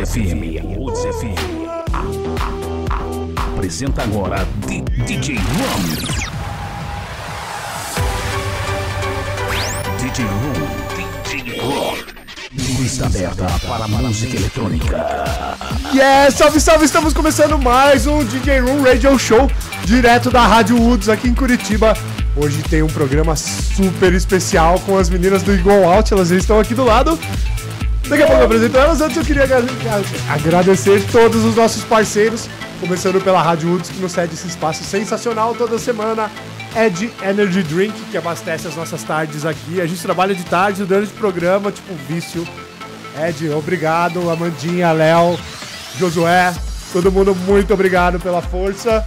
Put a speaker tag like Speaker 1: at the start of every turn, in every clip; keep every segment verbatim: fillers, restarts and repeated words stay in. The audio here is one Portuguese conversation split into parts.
Speaker 1: F M. Woods F M. A, a, a, apresenta agora D J Rum. D J Rum. D J Rock. Lista aberta para a música eletrônica.
Speaker 2: Yes, salve, salve! Estamos começando mais um D J Room Radio Show, direto da Rádio Woods aqui em Curitiba. Hoje tem um programa super especial com as meninas do Eagle Out, elas estão aqui do lado. Daqui a pouco eu apresento elas. Antes eu queria agradecer todos os nossos parceiros, começando pela Rádio Woods, que nos cede esse espaço sensacional toda semana. Ed Energy Drink, que abastece as nossas tardes aqui. A gente trabalha de tarde, durante o programa, tipo vício. Ed, obrigado. Amandinha, Léo, Josué, todo mundo, muito obrigado pela força.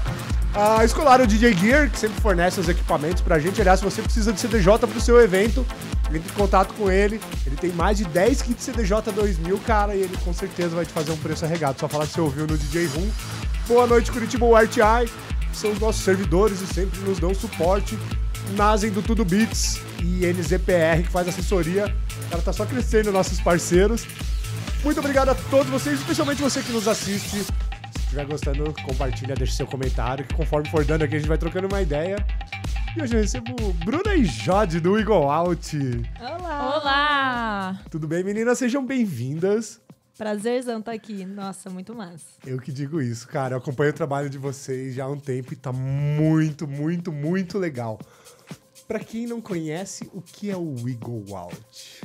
Speaker 2: A Escolar D J Gear, que sempre fornece os equipamentos pra gente. Aliás, se você precisa de C D J pro seu evento, entre em contato com ele. Ele tem mais de dez kits C D J dois mil, cara, e ele com certeza vai te fazer um preço arregado. Só falar que você ouviu no D J Room. Boa noite, Curitiba R T I. São os nossos servidores e sempre nos dão suporte. Nasem do Tudo Beats e N Z P R, que faz assessoria. O cara tá só crescendo, nossos parceiros. Muito obrigado a todos vocês, especialmente você que nos assiste. Se estiver gostando, compartilha, deixa seu comentário, que conforme for dando aqui a gente vai trocando uma ideia. E hoje eu recebo Bruna e Jode do Eagle Out.
Speaker 3: Olá! Olá!
Speaker 2: Tudo bem, meninas? Sejam bem-vindas.
Speaker 3: Prazerzão estar aqui. Nossa, muito massa.
Speaker 2: Eu que digo isso, cara. Eu acompanho o trabalho de vocês já há um tempo e tá muito, muito, muito legal. Pra quem não conhece, o que é o Eagle Out?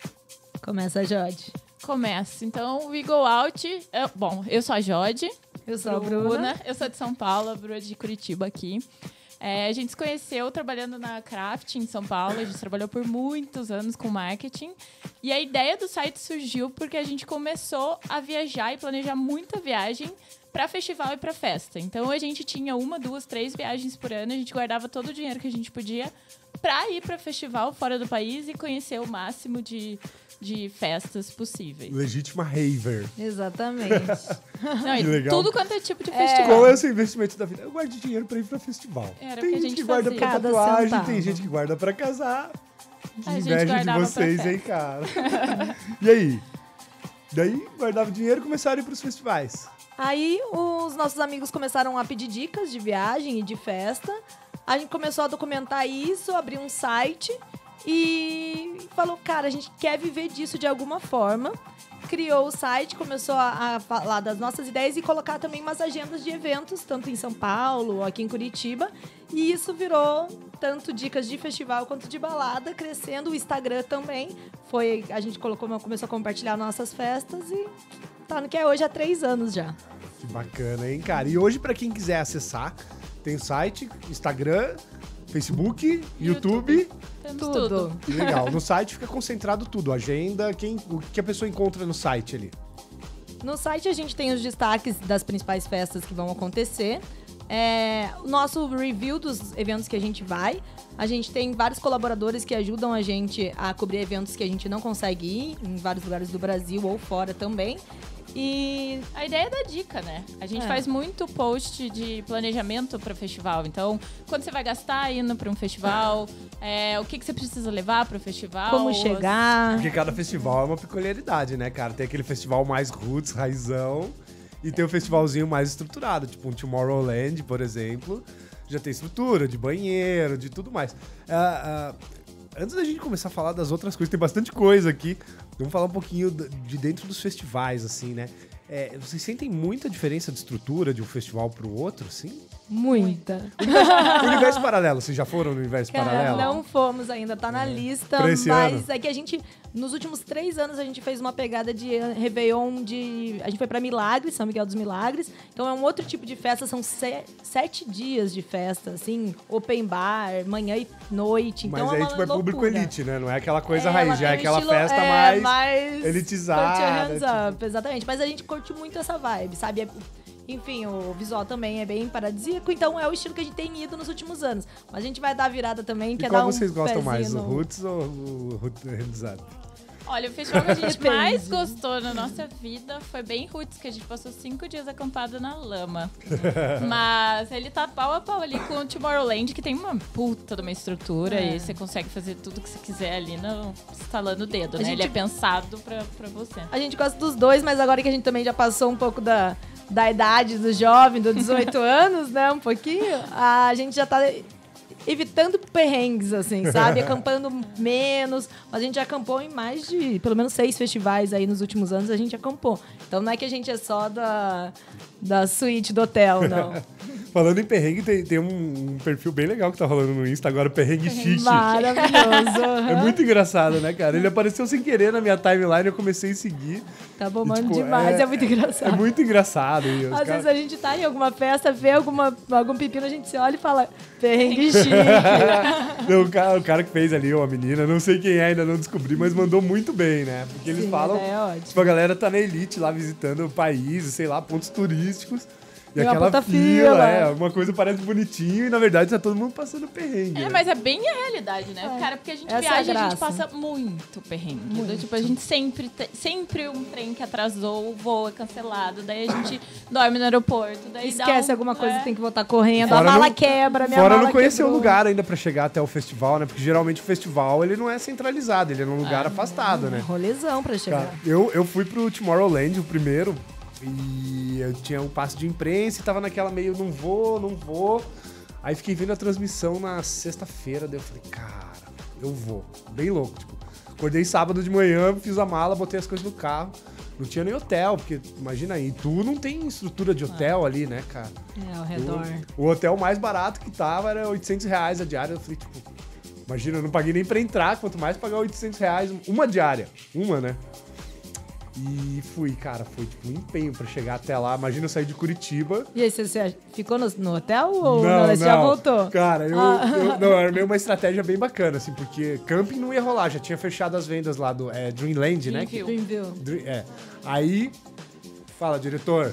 Speaker 3: Começa, Jode.
Speaker 4: Começa. Então, o Eagle Out... É, bom, eu sou a Jode.
Speaker 3: Eu sou a Bruna.
Speaker 4: Bruna. Eu sou de São Paulo, a Bruna é de Curitiba aqui. É, a gente se conheceu trabalhando na Craft em São Paulo. A gente trabalhou por muitos anos com marketing. E a ideia do site surgiu porque a gente começou a viajar e planejar muita viagem para festival e para festa. Então, a gente tinha uma, duas, três viagens por ano. A gente guardava todo o dinheiro que a gente podia para ir para festival fora do país e conhecer o máximo de, de festas possíveis.
Speaker 2: Legítima raver.
Speaker 3: Exatamente.
Speaker 4: Não, e
Speaker 2: legal.
Speaker 4: tudo quanto é tipo de
Speaker 3: É.
Speaker 4: festival.
Speaker 2: Qual é o seu investimento da vida? Eu guardo dinheiro pra ir pra festival.
Speaker 4: Era
Speaker 2: tem
Speaker 4: o que a
Speaker 2: gente
Speaker 4: gente
Speaker 2: que guarda
Speaker 4: fazia.
Speaker 2: pra
Speaker 3: Cada
Speaker 2: tatuagem,
Speaker 3: centavo.
Speaker 2: tem gente que guarda pra casar. Que
Speaker 4: A gente
Speaker 2: inveja de
Speaker 4: guardava pra
Speaker 2: vocês,
Speaker 4: festa.
Speaker 2: hein, cara? E aí? Daí, guardava dinheiro e começaram a ir pros festivais.
Speaker 3: Aí, os nossos amigos começaram a pedir dicas de viagem e de festa. A gente começou a documentar isso, abriu um site e falou, cara, a gente quer viver disso de alguma forma. Criou o site, começou a, a falar das nossas ideias e colocar também umas agendas de eventos, tanto em São Paulo, aqui em Curitiba. E isso virou tanto dicas de festival quanto de balada, crescendo. O Instagram também. Foi, a gente colocou, começou a compartilhar nossas festas e tá no que é hoje há três anos já.
Speaker 2: Que bacana, hein, cara? E hoje, pra quem quiser acessar, tem o site, Instagram, Facebook, YouTube.
Speaker 4: YouTube. Temos
Speaker 3: Tudo.
Speaker 4: tudo.
Speaker 2: Que legal. No site fica concentrado tudo. Agenda, quem, o que a pessoa encontra no site ali.
Speaker 3: No site a gente tem os destaques das principais festas que vão acontecer. É, o nosso review dos eventos que a gente vai. A gente tem vários colaboradores que ajudam a gente a cobrir eventos que a gente não consegue ir, em vários lugares do Brasil ou fora também. E
Speaker 4: A ideia é dar dica, né? A gente
Speaker 3: É.
Speaker 4: faz muito post de planejamento para festival. Então, quando você vai gastar indo para um festival, é, o que, que você precisa levar para o festival.
Speaker 3: como chegar.
Speaker 2: Porque cada festival é uma peculiaridade, né, cara? Tem aquele festival mais roots, raizão, e tem o festivalzinho mais estruturado, tipo um Tomorrowland, por exemplo. Já tem estrutura de banheiro, de tudo mais. Ah, ah, antes da gente começar a falar das outras coisas, tem bastante coisa aqui. Vamos falar um pouquinho de dentro dos festivais, assim, né? É, vocês sentem muita diferença de estrutura de um festival pro outro, sim?
Speaker 3: Muita.
Speaker 2: O Universo Paralelo, vocês já foram no Universo
Speaker 3: Cara,
Speaker 2: Paralelo?
Speaker 3: não fomos ainda, tá na lista,
Speaker 2: Pra esse
Speaker 3: mas
Speaker 2: ano?
Speaker 3: é que a gente, nos últimos três anos, a gente fez uma pegada de Réveillon de... A gente foi pra Milagres, São Miguel dos Milagres, então é um outro tipo de festa, são se- sete dias de festa, assim, open bar, manhã e noite, então
Speaker 2: Mas
Speaker 3: é
Speaker 2: aí,
Speaker 3: uma
Speaker 2: tipo, é público
Speaker 3: loucura.
Speaker 2: elite, né? Não é aquela coisa
Speaker 3: É,
Speaker 2: raiz,
Speaker 3: ela
Speaker 2: já é
Speaker 3: tem um
Speaker 2: aquela
Speaker 3: estilo,
Speaker 2: festa
Speaker 3: é,
Speaker 2: mais, elitizada.
Speaker 3: Put your hands
Speaker 2: tipo.
Speaker 3: up, exatamente. Mas a gente curte muito essa vibe, sabe? É- Enfim, o visual também é bem paradisíaco, então é o estilo que a gente tem ido nos últimos anos. Mas a gente vai dar a virada também,
Speaker 2: E
Speaker 3: que é
Speaker 2: qual
Speaker 3: dar um
Speaker 2: vocês gostam mais, o
Speaker 3: pezinho no-
Speaker 2: Roots ou o Roots Hands Up?
Speaker 4: Olha, o festival que a gente mais gostou na nossa vida foi bem roots, que a gente passou cinco dias acampado na lama. Mas ele tá pau a pau ali com o Tomorrowland, que tem uma puta de uma estrutura é. e você consegue fazer tudo que você quiser ali no, instalando o dedo,
Speaker 3: A
Speaker 4: né?
Speaker 3: gente-
Speaker 4: Ele é pensado pra, pra você.
Speaker 3: A gente gosta dos dois, mas agora que a gente também já passou um pouco da, da idade do jovem, dos dezoito anos, né? Um pouquinho, a gente já tá evitando perrengues, assim, sabe? Acampando menos. Mas a gente já acampou em mais de, pelo menos, seis festivais aí nos últimos anos, a gente acampou. Então não é que a gente é só da, da suíte do hotel, não.
Speaker 2: Falando em perrengue, tem, tem um, um perfil bem legal que tá rolando no Insta agora, o Perrengue Chique.
Speaker 3: Maravilhoso.
Speaker 2: É muito engraçado, né, cara? Ele apareceu sem querer na minha timeline, eu comecei a seguir.
Speaker 3: Tá bombando
Speaker 2: E, tipo,
Speaker 3: demais, é,
Speaker 2: é-
Speaker 3: muito engraçado.
Speaker 2: É muito engraçado. E os
Speaker 3: Às
Speaker 2: cara-
Speaker 3: vezes a gente tá em alguma festa, vê alguma, algum pepino, a gente se olha e fala, perrengue chique.
Speaker 2: Não, o, cara, o cara que fez ali, ou a menina, não sei quem é, ainda não descobri, mas mandou muito bem, né? Porque eles
Speaker 3: Sim,
Speaker 2: falam,
Speaker 3: é ótimo.
Speaker 2: tipo, a galera tá na elite lá visitando países, sei lá, pontos turísticos. E
Speaker 3: E uma
Speaker 2: aquela
Speaker 3: puta
Speaker 2: fila,
Speaker 3: fila.
Speaker 2: é, uma coisa parece bonitinho e na verdade tá todo mundo passando perrengue.
Speaker 4: É,
Speaker 2: né?
Speaker 4: mas é bem a realidade, né?
Speaker 3: É.
Speaker 4: Cara, porque a gente
Speaker 3: Essa é a
Speaker 4: viaja e a gente
Speaker 3: graça.
Speaker 4: passa muito perrengue. Do Tipo, a gente sempre, te- sempre um trem que atrasou, o voo é cancelado, daí a gente dorme no aeroporto, daí dá
Speaker 3: Esquece
Speaker 4: um-
Speaker 3: alguma coisa,
Speaker 4: é.
Speaker 3: tem que voltar correndo,
Speaker 2: Fora
Speaker 3: a mala
Speaker 2: não-
Speaker 3: quebra, minha
Speaker 2: Fora
Speaker 3: mala
Speaker 2: não conhecer
Speaker 3: quebrou.
Speaker 2: o lugar ainda pra chegar até o festival, né? Porque geralmente o festival ele não é centralizado, ele é num lugar afastado, né?
Speaker 3: Rolezão pra chegar.
Speaker 2: Cara, eu, eu fui pro Tomorrowland, o primeiro, e eu tinha um passe de imprensa e tava naquela meio, não vou, não vou. Aí fiquei vendo a transmissão na sexta-feira, daí eu falei, cara, eu vou. Bem louco, tipo. Acordei sábado de manhã, fiz a mala, botei as coisas no carro. Não tinha nem hotel, porque imagina aí, tu não tem estrutura de hotel ali, né, cara?
Speaker 3: É, ao redor.
Speaker 2: O, o hotel mais barato que tava era oitocentos reais a diária. Eu falei, tipo, imagina, eu não paguei nem pra entrar, quanto mais pagar oitocentos reais uma diária. Uma, né? E fui, cara, foi tipo um empenho pra chegar até lá. Imagina eu sair de Curitiba.
Speaker 3: E aí, você, você ficou no, no hotel ou não, você já voltou?
Speaker 2: Cara, eu,
Speaker 3: Ah.
Speaker 2: eu- não, era meio uma estratégia bem bacana, assim, porque camping não ia rolar, já tinha fechado as vendas lá do é, Dreamland, né?
Speaker 4: Dreamville.
Speaker 3: Dreamville.
Speaker 2: Dre- É. Aí, fala, diretor.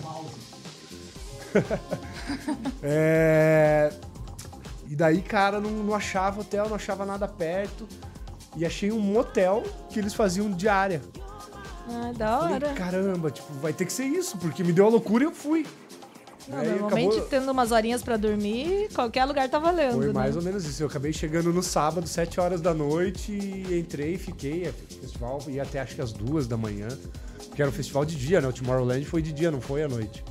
Speaker 2: É, E daí, cara, não, não achava hotel, não achava nada perto. E achei um motel que eles faziam diária.
Speaker 3: Ah, da
Speaker 2: Falei,
Speaker 3: hora.
Speaker 2: caramba, tipo, vai ter que ser isso, porque me deu a loucura e eu fui.
Speaker 3: Não,
Speaker 2: Aí
Speaker 3: normalmente,
Speaker 2: acabou-
Speaker 3: tendo umas horinhas pra dormir, qualquer lugar tá valendo,
Speaker 2: Foi
Speaker 3: né?
Speaker 2: mais ou menos isso. Eu acabei chegando no sábado, sete horas da noite, e entrei, fiquei. O festival ia até acho que as duas da manhã. Porque era um festival de dia, né? O Tomorrowland foi de dia, não foi à noite.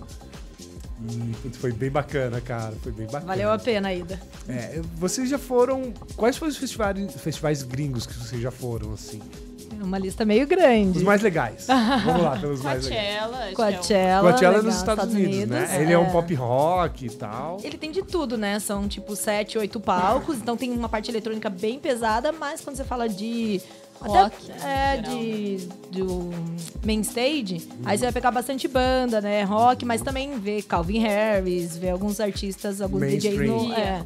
Speaker 2: E putz, foi bem bacana, cara. Foi bem bacana.
Speaker 3: Valeu a pena a ida.
Speaker 2: É, vocês já foram. Quais foram os festivais, festivais gringos que vocês já foram, assim?
Speaker 3: É uma lista meio grande.
Speaker 2: Os mais legais. Vamos lá, pelos mais legais.
Speaker 4: Coachella, acho que é o-
Speaker 3: Coachella,
Speaker 2: Coachella
Speaker 3: legal,
Speaker 2: nos Estados, Unidos, né? Ele é um pop rock e tal.
Speaker 3: Ele tem de tudo, né? São tipo sete, oito palcos, então tem uma parte eletrônica bem pesada, mas quando você fala de
Speaker 4: Rock,
Speaker 3: até, é,
Speaker 4: em geral.
Speaker 3: de do main stage, aí você vai pegar bastante banda, né? Rock, mas também vê Calvin Harris, vê alguns artistas, alguns D Js no,
Speaker 2: Mainstream.
Speaker 3: é,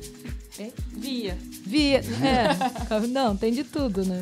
Speaker 4: Via.
Speaker 3: via, é, não, tem de tudo, né?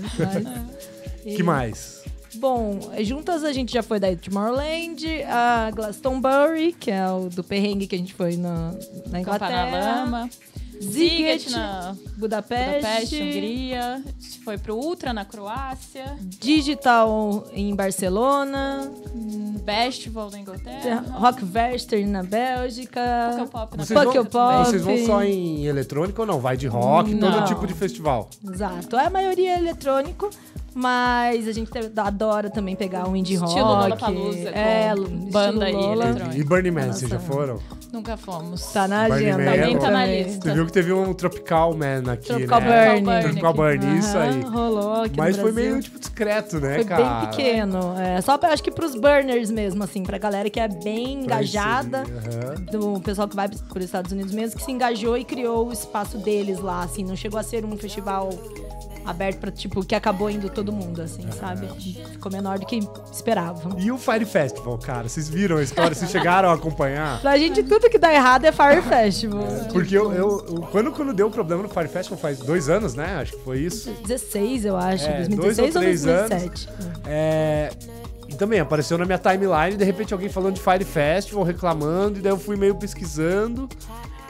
Speaker 3: Mas,
Speaker 2: Que mais?
Speaker 3: Bom, juntas a gente já foi da Tomorrowland, a Glastonbury, que é o do perrengue que a gente foi na, na
Speaker 4: Acampar
Speaker 3: Inglaterra.
Speaker 4: na lama.
Speaker 3: Ziget,
Speaker 4: Ziget na
Speaker 3: Budapeste,
Speaker 4: Budapeste, Hungria. A gente foi pro Ultra na Croácia.
Speaker 3: Digital em Barcelona,
Speaker 4: Festival na Inglaterra.
Speaker 3: Rockverster na Bélgica,
Speaker 4: Pukkelpop na
Speaker 2: Vocês vão,
Speaker 3: Pukkelpop.
Speaker 2: vocês vão só em eletrônico ou não? Vai de rock, todo
Speaker 4: Não.
Speaker 2: tipo de festival.
Speaker 3: Exato, é a maioria é eletrônico, mas a gente te- adora também pegar um indie
Speaker 4: Estilo
Speaker 3: rock.
Speaker 4: Lollapalooza,
Speaker 3: é,
Speaker 4: com
Speaker 3: estilo
Speaker 4: banda e
Speaker 3: Lola.
Speaker 4: eletrônico.
Speaker 2: E Burning Man,
Speaker 3: Nossa.
Speaker 2: vocês já foram?
Speaker 4: Nunca fomos.
Speaker 3: Tá na
Speaker 2: Burning
Speaker 3: agenda.
Speaker 2: Man,
Speaker 3: também
Speaker 4: tá na
Speaker 3: também.
Speaker 4: lista.
Speaker 2: Você viu que teve um Tropical Man aqui,
Speaker 3: Tropical
Speaker 2: né?
Speaker 3: Burn.
Speaker 4: Burn.
Speaker 2: Tropical Burn, isso
Speaker 3: Aham,
Speaker 2: aí.
Speaker 3: rolou aqui
Speaker 2: Mas
Speaker 3: no
Speaker 2: foi
Speaker 3: Brasil.
Speaker 2: meio, tipo, discreto, né,
Speaker 3: Foi
Speaker 2: cara?
Speaker 3: bem pequeno. É, só pra, acho que pros burners mesmo, assim, pra galera que é bem
Speaker 2: Pra
Speaker 3: engajada,
Speaker 2: inserir, aham.
Speaker 3: do pessoal que vai para os Estados Unidos mesmo, que se engajou e criou o espaço deles lá, assim. Não chegou a ser um festival aberto pra, tipo, que acabou indo todo mundo, assim, sabe? Ficou menor do que esperavam.
Speaker 2: E o Fire Festival, cara? Vocês viram a história? Vocês chegaram a acompanhar?
Speaker 3: Pra gente, tudo que dá errado é Fire Festival.
Speaker 2: Porque eu, eu, eu- quando, quando deu o problema no Fire Festival, faz dois anos, né? Acho que foi isso.
Speaker 3: dezesseis, eu acho.
Speaker 2: É,
Speaker 3: dois mil e
Speaker 2: dois ou
Speaker 3: dezesseis
Speaker 2: três
Speaker 3: ou dois mil e sete.
Speaker 2: É, e também apareceu na minha timeline, de repente alguém falando de Fire Festival, reclamando, e daí eu fui meio pesquisando.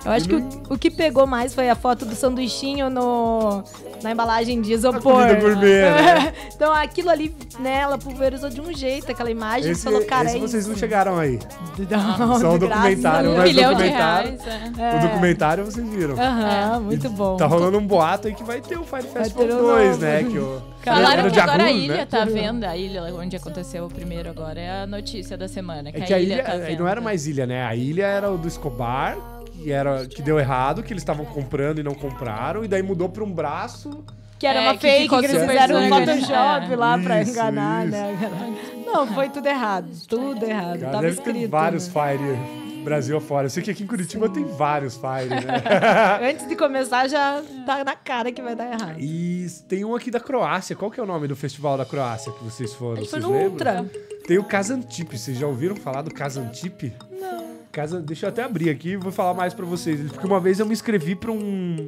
Speaker 3: Eu acho que o, o que pegou mais foi a foto do sanduichinho no, na embalagem de isopor.
Speaker 2: A comida gourmet, né?
Speaker 3: Então aquilo ali, né, ela pulverizou de um jeito, aquela imagem,
Speaker 2: Esse,
Speaker 3: falou, cara,
Speaker 2: esse
Speaker 3: é
Speaker 2: vocês
Speaker 3: isso.
Speaker 2: não chegaram aí.
Speaker 3: Não,
Speaker 2: Só o
Speaker 3: de graça,
Speaker 2: documentário,
Speaker 3: não.
Speaker 4: Um
Speaker 2: mas
Speaker 4: bilhão de
Speaker 2: documentário-
Speaker 4: reais. É.
Speaker 2: O documentário vocês viram.
Speaker 3: Aham, muito bom.
Speaker 2: Tá rolando um boato aí que vai ter o Fire Festival
Speaker 3: ter um
Speaker 2: dois,
Speaker 3: novo.
Speaker 2: né? Que o...
Speaker 4: Falaram
Speaker 2: era
Speaker 4: que
Speaker 2: de
Speaker 4: agora a
Speaker 2: Arru,
Speaker 4: ilha
Speaker 2: né?
Speaker 4: tá vendo, a ilha onde aconteceu o primeiro agora, é a notícia da semana. Que,
Speaker 2: É que a ilha,
Speaker 4: tá
Speaker 2: aí
Speaker 4: vendo.
Speaker 2: não era mais ilha, né? A ilha era o do Escobar, que, era, que deu errado, que eles estavam comprando e não compraram, e daí mudou pra um braço.
Speaker 3: Que era
Speaker 4: É,
Speaker 3: uma
Speaker 4: que
Speaker 3: fake,
Speaker 4: ficou
Speaker 3: que eles
Speaker 2: super
Speaker 3: fizeram um
Speaker 2: desorganizado.
Speaker 3: Photoshop
Speaker 4: É.
Speaker 3: lá pra
Speaker 2: Isso,
Speaker 3: enganar,
Speaker 2: isso.
Speaker 3: né? Não, foi tudo errado. Tudo errado.
Speaker 2: Cara,
Speaker 3: Tava
Speaker 2: deve
Speaker 3: escrito.
Speaker 2: ter vários
Speaker 3: né?
Speaker 2: Fire Brasil afora. Eu sei que aqui em Curitiba tem vários Fire, né?
Speaker 3: Antes de começar, já tá na cara que vai dar errado.
Speaker 2: E tem um aqui da Croácia. Qual que é o nome do festival da Croácia que vocês foram?
Speaker 3: A gente foi
Speaker 2: Vocês
Speaker 3: no
Speaker 2: lembram?
Speaker 3: Ultra.
Speaker 2: Tem o Kazantip. Vocês já ouviram falar do Kazantip? Não. Casa... Deixa eu até abrir aqui e vou falar mais pra vocês. Porque uma vez eu me inscrevi pra um...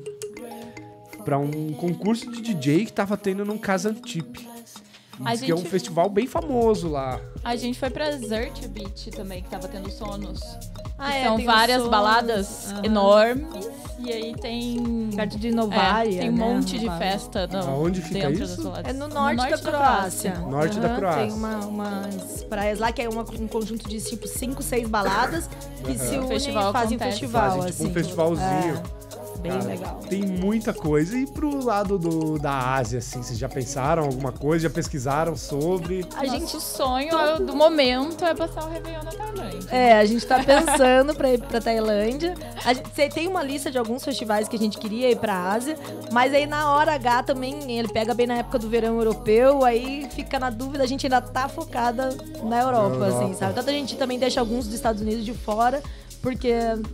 Speaker 2: pra um concurso de D J que tava tendo num Kazantip.
Speaker 4: A
Speaker 2: Diz que é um
Speaker 4: gente-
Speaker 2: festival bem famoso lá.
Speaker 4: A gente foi pra Zert Beach também, que tava tendo sonos.
Speaker 3: Ah,
Speaker 4: Que
Speaker 3: é,
Speaker 4: são
Speaker 3: tem
Speaker 4: várias
Speaker 3: os Sonos.
Speaker 4: baladas
Speaker 3: Aham.
Speaker 4: enormes. E aí tem.
Speaker 3: Perto de
Speaker 4: É,
Speaker 3: Novaia,
Speaker 4: tem um
Speaker 3: né?
Speaker 4: monte de
Speaker 3: Novaia.
Speaker 4: festa no,
Speaker 2: Aonde fica
Speaker 4: dentro
Speaker 2: isso?
Speaker 4: das baladas.
Speaker 3: É no norte, da, Croácia.
Speaker 2: Norte da
Speaker 3: Aham,
Speaker 2: Croácia.
Speaker 3: Tem uma, umas praias lá que é uma- um conjunto de tipo cinco, seis baladas que se
Speaker 2: Aham.
Speaker 3: unem
Speaker 4: Festival
Speaker 3: e fazem
Speaker 4: acontece.
Speaker 3: festival,
Speaker 2: Fazem tipo
Speaker 3: assim.
Speaker 2: um festivalzinho.
Speaker 3: É, bem
Speaker 2: Cara,
Speaker 3: legal.
Speaker 2: Tem muita coisa. E pro lado do, da Ásia, assim, vocês já pensaram alguma coisa? Já pesquisaram sobre?
Speaker 3: A gente
Speaker 4: Nosso sonho é- do momento é passar o Réveillon na Tailândia.
Speaker 3: É, a gente tá pensando pra ir pra Tailândia. A gente cê tem uma lista de alguns festivais que a gente queria ir pra Ásia, mas aí na hora H também, ele pega bem na época do verão europeu, aí fica na dúvida, a gente ainda tá focada na Europa,
Speaker 2: Na
Speaker 3: assim,
Speaker 2: Europa.
Speaker 3: sabe? Tanto a gente também deixa alguns dos Estados Unidos de fora, porque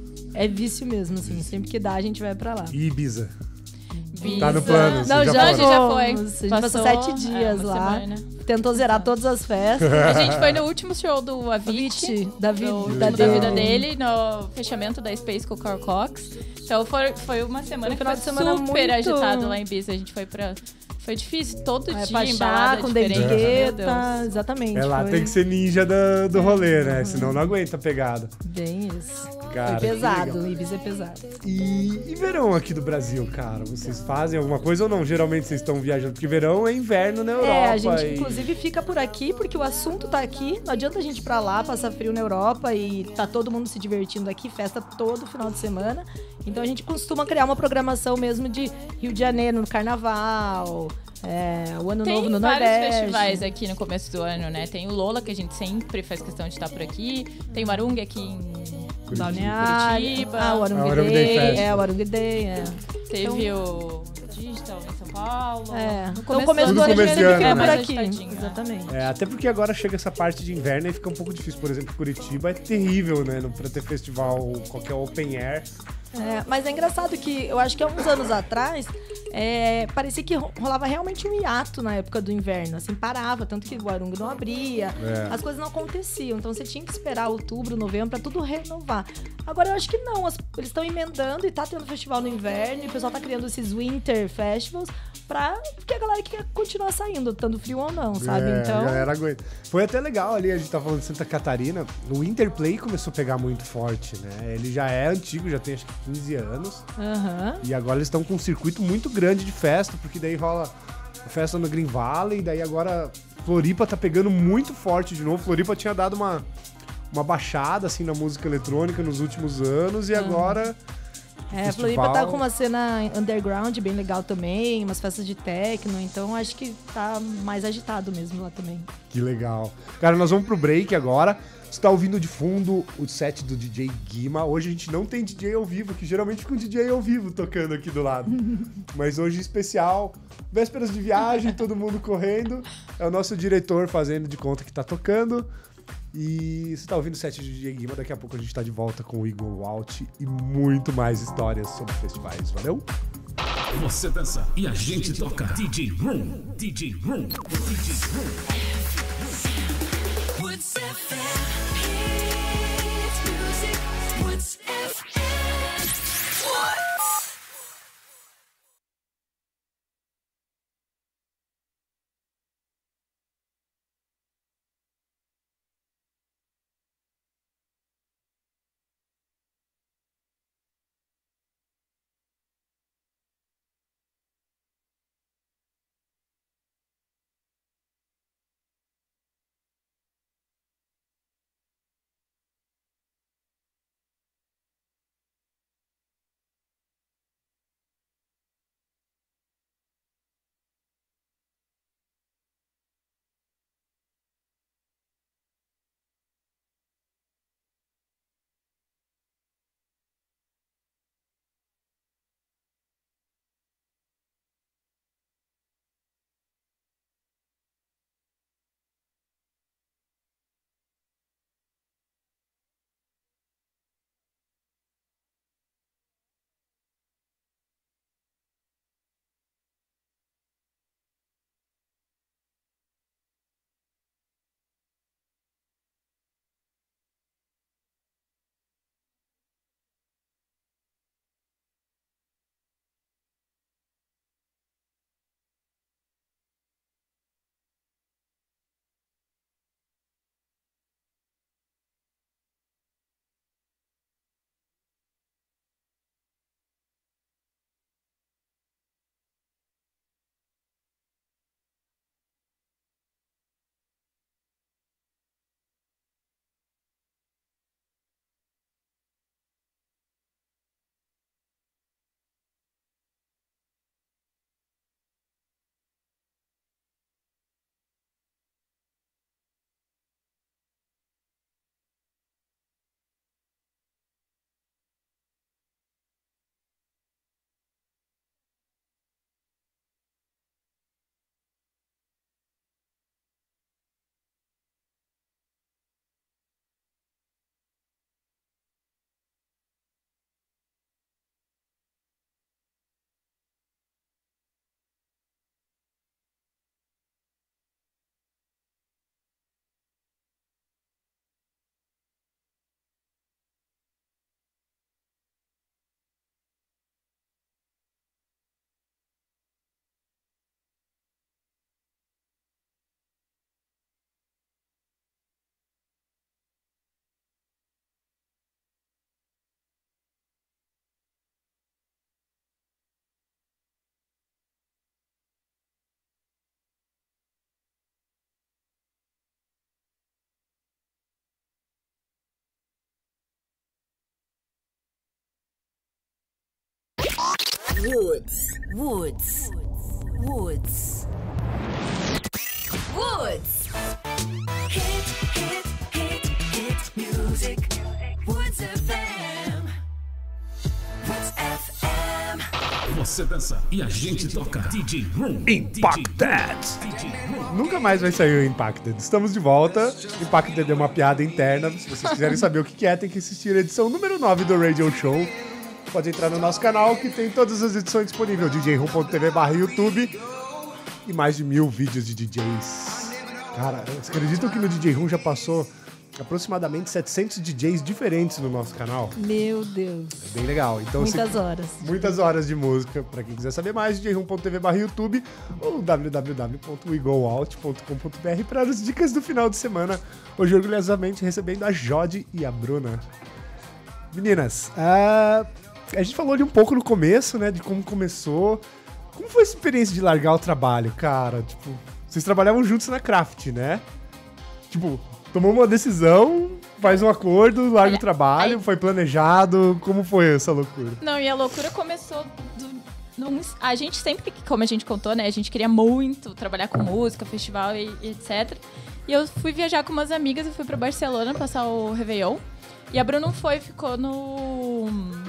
Speaker 3: é vício mesmo, assim, sempre que dá a gente vai pra lá.
Speaker 2: E Ibiza.
Speaker 4: Visa.
Speaker 2: Tá no plano, vocês
Speaker 3: Não,
Speaker 2: já
Speaker 3: já,
Speaker 2: foram?
Speaker 4: A gente já foi.
Speaker 3: fomos. A gente passou
Speaker 4: Passou,
Speaker 3: sete
Speaker 4: é,
Speaker 3: dias
Speaker 4: uma
Speaker 3: lá.
Speaker 4: semana.
Speaker 3: Tentou zerar todas as festas.
Speaker 4: A gente foi no último show do Avicii.
Speaker 3: Avicii, da vida,
Speaker 4: do,
Speaker 3: da
Speaker 4: da, vida
Speaker 3: dele.
Speaker 4: dele, no fechamento da Space com o Carl Cox. Então foi, foi uma semana
Speaker 3: Foi um
Speaker 4: que
Speaker 3: final
Speaker 4: foi
Speaker 3: de semana
Speaker 4: super
Speaker 3: muito-
Speaker 4: agitado lá em Ibiza. A gente foi pra... Foi difícil, todo
Speaker 3: É,
Speaker 4: dia em
Speaker 3: Pachá,
Speaker 4: balada
Speaker 3: com David
Speaker 4: diferente. Meu
Speaker 3: Guetta,
Speaker 4: Deus.
Speaker 3: exatamente.
Speaker 2: É lá,
Speaker 3: foi
Speaker 2: tem que ser ninja do, do rolê, né? Senão não aguenta a pegada.
Speaker 3: Bem isso.
Speaker 2: Cara,
Speaker 3: foi
Speaker 2: que
Speaker 3: pesado,
Speaker 2: legal.
Speaker 3: o Ibiza é pesado.
Speaker 2: E, e verão aqui do Brasil, cara? Vocês fazem alguma coisa ou não? Geralmente vocês estão viajando, porque verão é inverno na Europa.
Speaker 3: É, a gente
Speaker 2: e-
Speaker 3: inclusive fica por aqui porque o assunto tá aqui. Não adianta a gente ir pra lá, passar frio na Europa e tá todo mundo se divertindo aqui, festa todo final de semana. Então a gente costuma criar uma programação mesmo de Rio de Janeiro no carnaval, é, o Ano
Speaker 4: Tem
Speaker 3: Novo no
Speaker 4: vários
Speaker 3: Nordeste.
Speaker 4: festivais aqui no começo do ano, né? Tem o Lola, que a gente sempre faz questão de estar por aqui. Tem o Arung aqui em
Speaker 3: Balneário.
Speaker 4: Curitiba.
Speaker 3: Ah, o Arung
Speaker 2: Ah, o Arung Day
Speaker 3: Day.
Speaker 2: Festival.
Speaker 3: É, o Arung Day, é.
Speaker 4: Teve o Digital em São Paulo.
Speaker 3: É.
Speaker 4: No
Speaker 3: Então, o começo
Speaker 2: Tudo
Speaker 3: do ano a gente
Speaker 2: começando,
Speaker 3: sempre fica
Speaker 2: né?
Speaker 3: por
Speaker 4: Mais
Speaker 3: aqui.
Speaker 4: agitadinho, né?
Speaker 3: Exatamente.
Speaker 2: É, até porque agora chega essa parte de inverno e fica um pouco difícil. Por exemplo, Curitiba é terrível, né? Não pra ter festival, qualquer open air.
Speaker 3: É, mas é engraçado que eu acho que há uns anos atrás é, parecia que ro- rolava realmente um hiato na época do inverno. Assim, parava, tanto que o Arung não abria,
Speaker 2: É.
Speaker 3: as coisas não aconteciam. Então você tinha que esperar outubro, novembro pra tudo renovar. Agora eu acho que não, as- eles estão emendando e tá tendo festival no inverno, e o pessoal tá criando esses winter festivals pra. Porque a galera quer continuar saindo, estando frio ou não, sabe?
Speaker 2: É,
Speaker 3: então.
Speaker 2: a galera aguenta. Foi até legal ali, a gente tá falando de Santa Catarina. O Interplay começou a pegar muito forte, né? Ele já é antigo, já tem acho que quinze anos.
Speaker 3: Aham.
Speaker 2: E agora eles estão com um circuito muito grande de festa, porque daí rola a festa no Green Valley, daí agora Floripa tá pegando muito forte de novo. Floripa tinha dado uma, uma baixada assim na música eletrônica nos últimos anos e agora
Speaker 3: É,
Speaker 2: festival-
Speaker 3: Floripa tá com uma cena underground bem legal também, umas festas de techno, então acho que tá mais agitado mesmo lá também.
Speaker 2: que legal. Cara, nós vamos pro break agora. Você tá ouvindo de fundo o set do D J Guima. Hoje a gente não tem D J ao vivo, que geralmente fica um D J ao vivo tocando aqui do lado. Mas hoje especial, vésperas de viagem, todo mundo correndo. É o nosso diretor fazendo de conta que tá tocando. E você tá ouvindo o set do D J Guima. Daqui a pouco a gente tá de volta com o Eagle Out e muito mais histórias sobre festivais. Valeu?
Speaker 1: Você dança e a gente toca. D J Room, D J Room, D J Room.
Speaker 5: What's F M? Hits music. What's F M? What? Woods. Woods. Woods. Woods. Hit, hit, hit, hit music. Woods F M. Woods F M.
Speaker 1: Você dança e a gente toca. D J Room.
Speaker 2: Impacted. Nunca mais vai sair o Impacted. Estamos de volta. Impacted é uma piada interna. Se vocês quiserem saber o que é, tem que assistir a edição número nove do Radio Show. Pode entrar no nosso canal que tem todas as edições disponíveis. d j room ponto t v barra YouTube. E mais de mil vídeos de D Js. Cara, vocês acreditam que no D J Room já passou aproximadamente setecentos D Js diferentes no nosso canal?
Speaker 3: Meu Deus.
Speaker 2: É bem legal. Então,
Speaker 3: Muitas
Speaker 2: se...
Speaker 3: horas.
Speaker 2: Muitas horas de música. Pra quem quiser saber mais, d j room ponto t v barra YouTube ou w w w ponto we go out ponto com ponto b r para as dicas do final de semana. Hoje, orgulhosamente, recebendo a Jodi e a Bruna. Meninas, uh, a gente falou ali um pouco no começo, né? De como começou. Como foi essa experiência de largar o trabalho, cara? Tipo, vocês trabalhavam juntos na Craft, né? Tipo, tomou uma decisão, faz um acordo, larga
Speaker 4: Olha,
Speaker 2: o trabalho,
Speaker 4: aí-
Speaker 2: foi planejado. Como foi essa loucura?
Speaker 4: Não, e a loucura começou do, num- a gente sempre, como a gente contou, né? A gente queria muito trabalhar com música, festival e, e etcétera. E eu fui viajar com umas amigas, eu fui pra Barcelona passar o Réveillon. E a Bruna não foi, ficou no...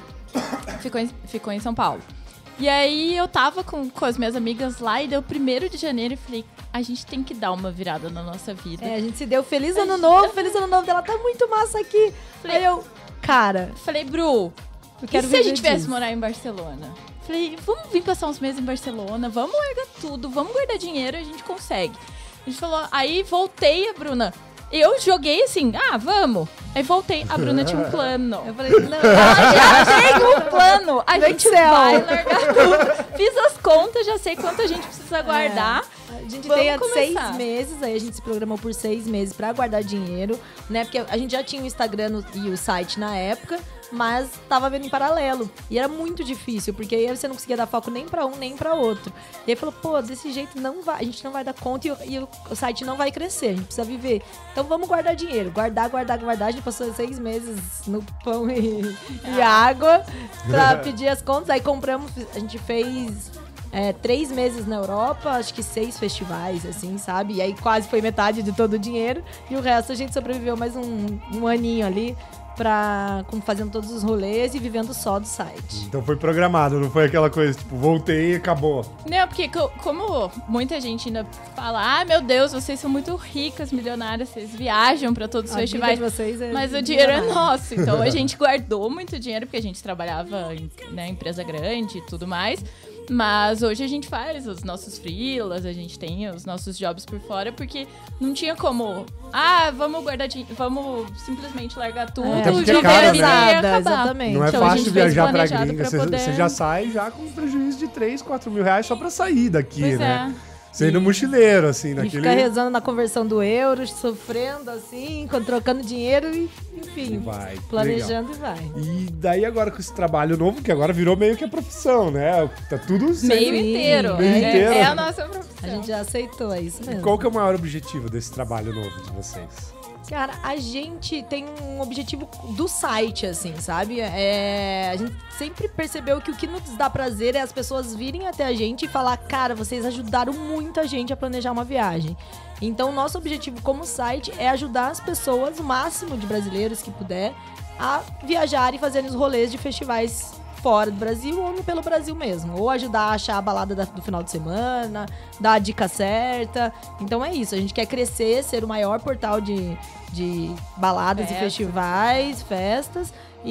Speaker 4: Ficou em, ficou em São Paulo. E aí eu tava com, com as minhas amigas lá e deu primeiro de janeiro e falei, a gente tem que dar uma virada na nossa vida.
Speaker 3: É, a gente se deu feliz ano novo, feliz ano novo dela, tá muito massa aqui.
Speaker 4: Falei,
Speaker 3: Aí eu, cara,
Speaker 4: Falei, Bru,
Speaker 3: eu quero
Speaker 4: e se a
Speaker 3: viver
Speaker 4: gente viesse
Speaker 3: disso?
Speaker 4: morar em Barcelona? Falei, vamos vir passar uns meses em Barcelona, vamos largar tudo, vamos guardar dinheiro, a gente consegue. A gente falou, aí voltei, a Bruna. Eu joguei assim, ah, vamos. Aí voltei, a Bruna tinha um plano.
Speaker 3: Eu falei, não,
Speaker 4: Ela já tem um plano. A
Speaker 3: No
Speaker 4: gente
Speaker 3: Excel.
Speaker 4: vai largar tudo. Fiz as contas, já sei quanto a gente precisa guardar.
Speaker 3: a gente
Speaker 4: Vamos
Speaker 3: tem há seis
Speaker 4: começar.
Speaker 3: meses, aí a gente se programou por seis meses pra guardar dinheiro, né? Porque a gente já tinha o Instagram no- e o site na época, mas tava vendo em paralelo. E era muito difícil, porque aí você não conseguia dar foco nem pra um, nem pra outro. E aí falou, pô, desse jeito não vai, a gente não vai dar conta e, o, e o- o site não vai crescer, a gente precisa viver. Então vamos guardar dinheiro, guardar, guardar, guardar. A gente passou seis meses no pão e, e água pra pedir as contas. Aí compramos, a gente fez... é, três meses na Europa, acho que seis festivais, assim, sabe? E aí quase foi metade de todo o dinheiro. E o resto a gente sobreviveu mais um, um aninho ali, pra, com, fazendo todos os rolês e vivendo só do site.
Speaker 2: Então foi programado, não foi aquela coisa, tipo, voltei e acabou.
Speaker 4: Não, porque co- como muita gente ainda fala, ah, meu Deus, vocês são muito ricas, milionárias, vocês viajam pra todos os
Speaker 3: A vida
Speaker 4: festivais.
Speaker 3: de vocês é
Speaker 4: Mas o dinheiro é
Speaker 3: milionário.
Speaker 4: nosso, então a gente guardou muito dinheiro, porque a gente trabalhava em né, empresa grande e tudo mais. Mas hoje a gente faz os nossos freelas, a gente tem os nossos jobs por fora, porque não tinha como, ah, vamos guardar dinheiro, vamos simplesmente largar tudo,
Speaker 3: É,
Speaker 2: Até porque
Speaker 4: viver
Speaker 2: é caro,
Speaker 4: a
Speaker 2: né?
Speaker 4: vida e acabar.
Speaker 3: Exatamente.
Speaker 2: Não é
Speaker 4: Então, a
Speaker 2: fácil
Speaker 4: gente fez
Speaker 2: viajar pra
Speaker 4: planejado
Speaker 2: gringa,
Speaker 4: pra
Speaker 2: você
Speaker 4: poder-
Speaker 2: você já sai já com prejuízo de três, quatro mil reais só pra sair daqui,
Speaker 4: Pois
Speaker 2: né?
Speaker 4: é.
Speaker 2: Sendo mochileiro, assim,
Speaker 3: E
Speaker 2: naquele...
Speaker 3: fica rezando na conversão do euro, sofrendo assim, trocando dinheiro e, enfim,
Speaker 2: E vai,
Speaker 3: planejando e vai.
Speaker 2: E daí agora com esse trabalho novo, que agora virou meio que a profissão, né? Tá tudo sendo...
Speaker 4: Meio
Speaker 3: Sim,
Speaker 4: inteiro.
Speaker 2: meio
Speaker 4: é,
Speaker 2: inteiro.
Speaker 4: é a nossa
Speaker 3: A
Speaker 4: profissão.
Speaker 3: gente já aceitou, é isso mesmo.
Speaker 2: Qual que é o maior objetivo desse trabalho novo de vocês?
Speaker 3: Cara, a gente tem um objetivo do site, assim, sabe? É, a gente sempre percebeu que o que nos dá prazer é as pessoas virem até a gente e falar, cara, vocês ajudaram muito a gente a planejar uma viagem. Então, nosso objetivo como site é ajudar as pessoas, o máximo de brasileiros que puder, a viajar e fazerem os rolês de festivais fora do Brasil ou pelo Brasil mesmo. Ou ajudar a achar a balada da- do final de semana, dar a dica certa. Então é isso, a gente quer crescer, ser o maior portal de, de baladas
Speaker 4: Festa.
Speaker 3: e festivais, festas.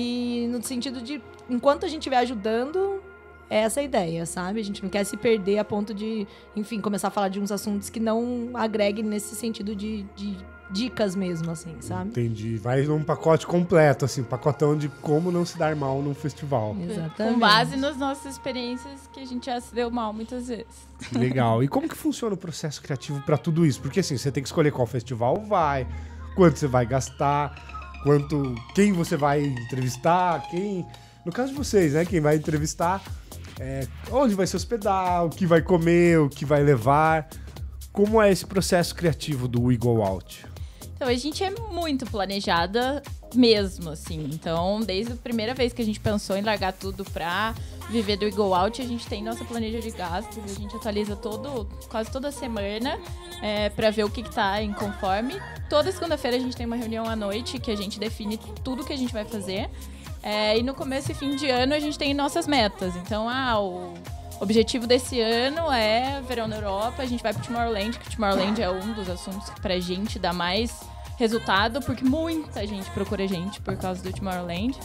Speaker 3: E no sentido de, enquanto a gente estiver ajudando, é essa a ideia, sabe? A gente não quer se perder a ponto de, enfim, começar a falar de uns assuntos que não agreguem nesse sentido de, de dicas mesmo, assim, sabe?
Speaker 2: Entendi. Vai num pacote completo, assim, um pacotão de como não se dar mal num festival.
Speaker 3: Exatamente.
Speaker 4: Com base nas nossas experiências que a gente já se deu mal muitas vezes.
Speaker 2: Legal. E como que funciona o processo criativo pra tudo isso? Porque assim, você tem que escolher qual festival vai, quanto você vai gastar, quanto, quem você vai entrevistar, quem... No caso de vocês, né? Quem vai entrevistar, é, onde vai se hospedar, o que vai comer, o que vai levar. Como é esse processo criativo do We Go Out?
Speaker 4: Então, a gente é muito planejada mesmo, assim. Então, desde a primeira vez que a gente pensou em largar tudo pra viver do Go Out, a gente tem nossa planilha de gastos, a gente atualiza todo, quase toda semana é, pra ver o que, que tá em conforme. Toda segunda-feira a gente tem uma reunião à noite que a gente define tudo que a gente vai fazer. É, e no começo e fim de ano a gente tem nossas metas. Então, ah, o objetivo desse ano é verão na Europa, a gente vai pro Tomorrowland, que o Tomorrowland é um dos assuntos que pra gente dá mais resultado, porque muita gente procura a gente por causa do Tomorrowland.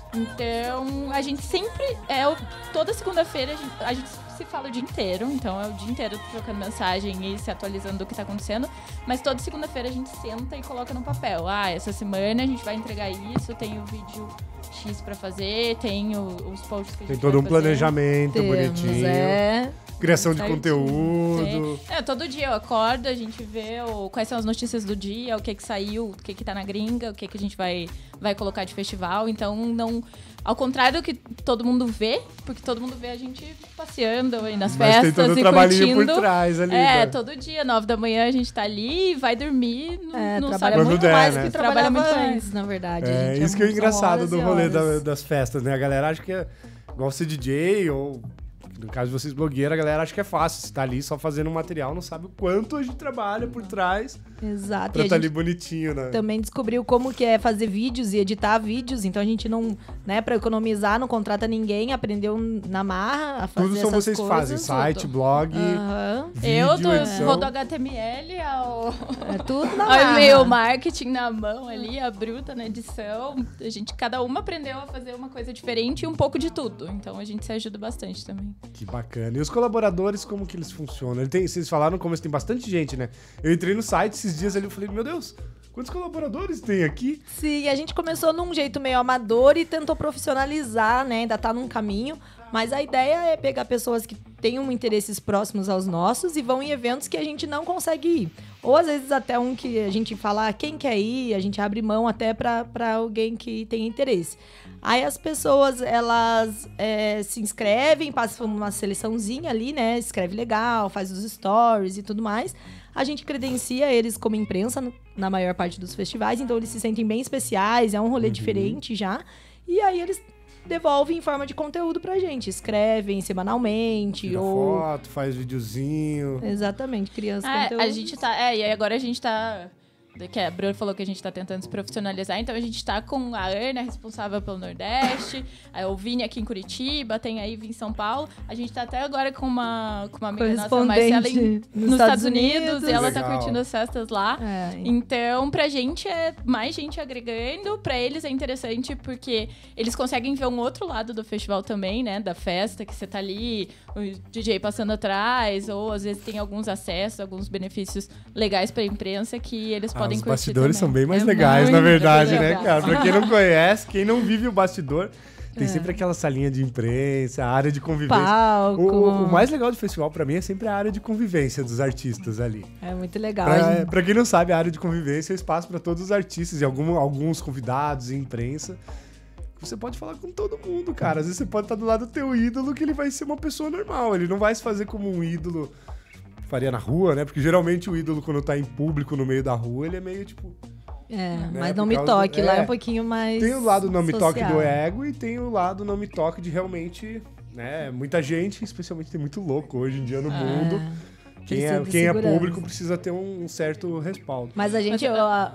Speaker 4: Então, a gente sempre, é, toda segunda-feira a gente, a gente se fala o dia inteiro, então é o dia inteiro trocando mensagem e se atualizando do que tá acontecendo, mas toda segunda-feira a gente senta e coloca no papel. Ah, essa semana a gente vai entregar isso, tem o vídeo X pra fazer, tem o, os posts que a gente
Speaker 2: Tem todo
Speaker 4: vai
Speaker 2: um
Speaker 4: fazer.
Speaker 2: planejamento
Speaker 3: Temos,
Speaker 2: bonitinho.
Speaker 3: é.
Speaker 2: Criação de
Speaker 4: Certinho.
Speaker 2: conteúdo.
Speaker 4: Tem. É, todo dia eu acordo, a gente vê o, quais são as notícias do dia, o que que saiu, o que que tá na gringa, o que que a gente vai, vai colocar de festival. Então, não... Ao contrário do que todo mundo vê, porque todo mundo vê a gente passeando aí nas
Speaker 2: Mas
Speaker 4: festas
Speaker 2: tem todo o
Speaker 4: e
Speaker 2: trabalhinho
Speaker 4: curtindo.
Speaker 2: por trás ali.
Speaker 4: É,
Speaker 2: né?
Speaker 4: todo dia, nove da manhã, a gente tá ali e vai dormir, não,
Speaker 3: É,
Speaker 4: não
Speaker 3: trabalha
Speaker 4: sabe
Speaker 2: Quando
Speaker 3: muito
Speaker 2: der,
Speaker 3: mais
Speaker 2: né?
Speaker 3: que
Speaker 4: Trabalha
Speaker 3: trabalhava
Speaker 4: muito mais.
Speaker 3: antes, na verdade.
Speaker 2: É,
Speaker 3: gente,
Speaker 2: isso que é o
Speaker 3: são
Speaker 2: engraçado
Speaker 3: horas
Speaker 2: do
Speaker 3: e
Speaker 2: rolê
Speaker 3: horas.
Speaker 2: da- das festas, né? A galera acha que é igual ser D J ou, no caso de vocês blogueiros, a galera acha que é fácil. Você tá ali só fazendo um material, não sabe o quanto a gente trabalha por trás
Speaker 3: Exato.
Speaker 2: pra
Speaker 3: E a
Speaker 2: estar
Speaker 3: gente
Speaker 2: ali bonitinho, né?
Speaker 3: também descobriu como que é fazer vídeos e editar vídeos, então a gente não, né, pra economizar, não contrata ninguém, aprendeu na marra a fazer
Speaker 2: Tudo são
Speaker 3: essas
Speaker 2: vocês que
Speaker 3: coisas.
Speaker 2: fazem, site,
Speaker 4: tudo.
Speaker 2: blog,
Speaker 3: Aham.
Speaker 2: vídeo,
Speaker 4: Eu do,
Speaker 2: edição.
Speaker 4: vou do H T M L ao,
Speaker 3: É tudo na
Speaker 4: ao
Speaker 3: marra.
Speaker 4: e-mail marketing na mão ali, a bruta na edição. A gente, cada uma aprendeu a fazer uma coisa diferente e um pouco de tudo. Então a gente se ajuda bastante também.
Speaker 2: Que bacana. E os colaboradores, como que eles funcionam? Ele tem, vocês falaram no começo, tem bastante gente, né? Eu entrei no site esses dias ali e falei, meu Deus, quantos colaboradores tem aqui?
Speaker 3: Sim, a gente começou num jeito meio amador e tentou profissionalizar, né? Ainda tá num caminho. Mas a ideia é pegar pessoas que tenham interesses próximos aos nossos e vão em eventos que a gente não consegue ir. Ou às vezes até um que a gente fala, ah, quem quer ir, a gente abre mão até pra, pra alguém que tem interesse. Aí as pessoas, elas é, se inscrevem, passam uma seleçãozinha ali, né? Escreve legal, faz os stories e tudo mais. A gente credencia eles como imprensa no- na maior parte dos festivais, então eles se sentem bem especiais, é um rolê diferente já. E aí eles devolvem em forma de conteúdo pra gente. Escrevem semanalmente
Speaker 2: Tira
Speaker 3: ou...
Speaker 2: foto, faz videozinho.
Speaker 3: Exatamente, criança
Speaker 4: Ah,
Speaker 3: conteúdo.
Speaker 4: a gente tá. É, e aí agora a gente tá. Que a Bruno falou que a gente tá tentando se profissionalizar, então a gente tá com a Ana, responsável pelo Nordeste, a o Vini aqui em Curitiba, tem a Iva em São Paulo. A gente tá até agora com uma, com uma amiga nossa, a Marcela, em, nos, Estados Unidos, e ela tá
Speaker 2: Legal.
Speaker 4: curtindo as festas lá.
Speaker 3: É,
Speaker 4: Então, pra gente é mais gente agregando, pra eles é interessante porque eles conseguem ver um outro lado do festival também, né? Da festa, que você tá ali, o D J passando atrás, ou às vezes tem alguns acessos, alguns benefícios legais pra imprensa que eles
Speaker 2: Ah,
Speaker 4: podem
Speaker 2: os
Speaker 4: curtir
Speaker 2: bastidores
Speaker 4: também.
Speaker 2: são bem mais
Speaker 4: É
Speaker 2: legais, na
Speaker 4: muito
Speaker 2: verdade, né,
Speaker 4: legal.
Speaker 2: cara? Pra quem não conhece, quem não vive o bastidor, tem sempre aquela salinha de imprensa, a área de convivência.
Speaker 3: palco.
Speaker 2: O, o- o mais legal do festival, pra mim, é sempre a área de convivência dos artistas ali.
Speaker 3: É muito legal. a
Speaker 2: Pra,
Speaker 3: gente-
Speaker 2: pra quem não sabe, a área de convivência é o espaço pra todos os artistas e algum- alguns convidados e imprensa. Você pode falar com todo mundo, cara. Às vezes você pode estar do lado do teu ídolo, que ele vai ser uma pessoa normal. Ele não vai se fazer como um ídolo faria na rua, né? Porque geralmente o ídolo, quando tá em público no meio da rua, ele é meio tipo...
Speaker 3: É,
Speaker 2: né,
Speaker 3: mas
Speaker 2: por
Speaker 3: não me
Speaker 2: causa do-
Speaker 3: toque. Lá é
Speaker 2: é.
Speaker 3: um pouquinho mais.
Speaker 2: Tem o lado não me toque
Speaker 3: social.
Speaker 2: do ego e tem o lado não me toque de realmente, né? Muita gente, especialmente tem muito louco hoje em dia no mundo. Quem, é,
Speaker 3: precisa de
Speaker 2: quem é
Speaker 3: segurança.
Speaker 2: público precisa ter um certo respaldo.
Speaker 3: Mas a gente, a,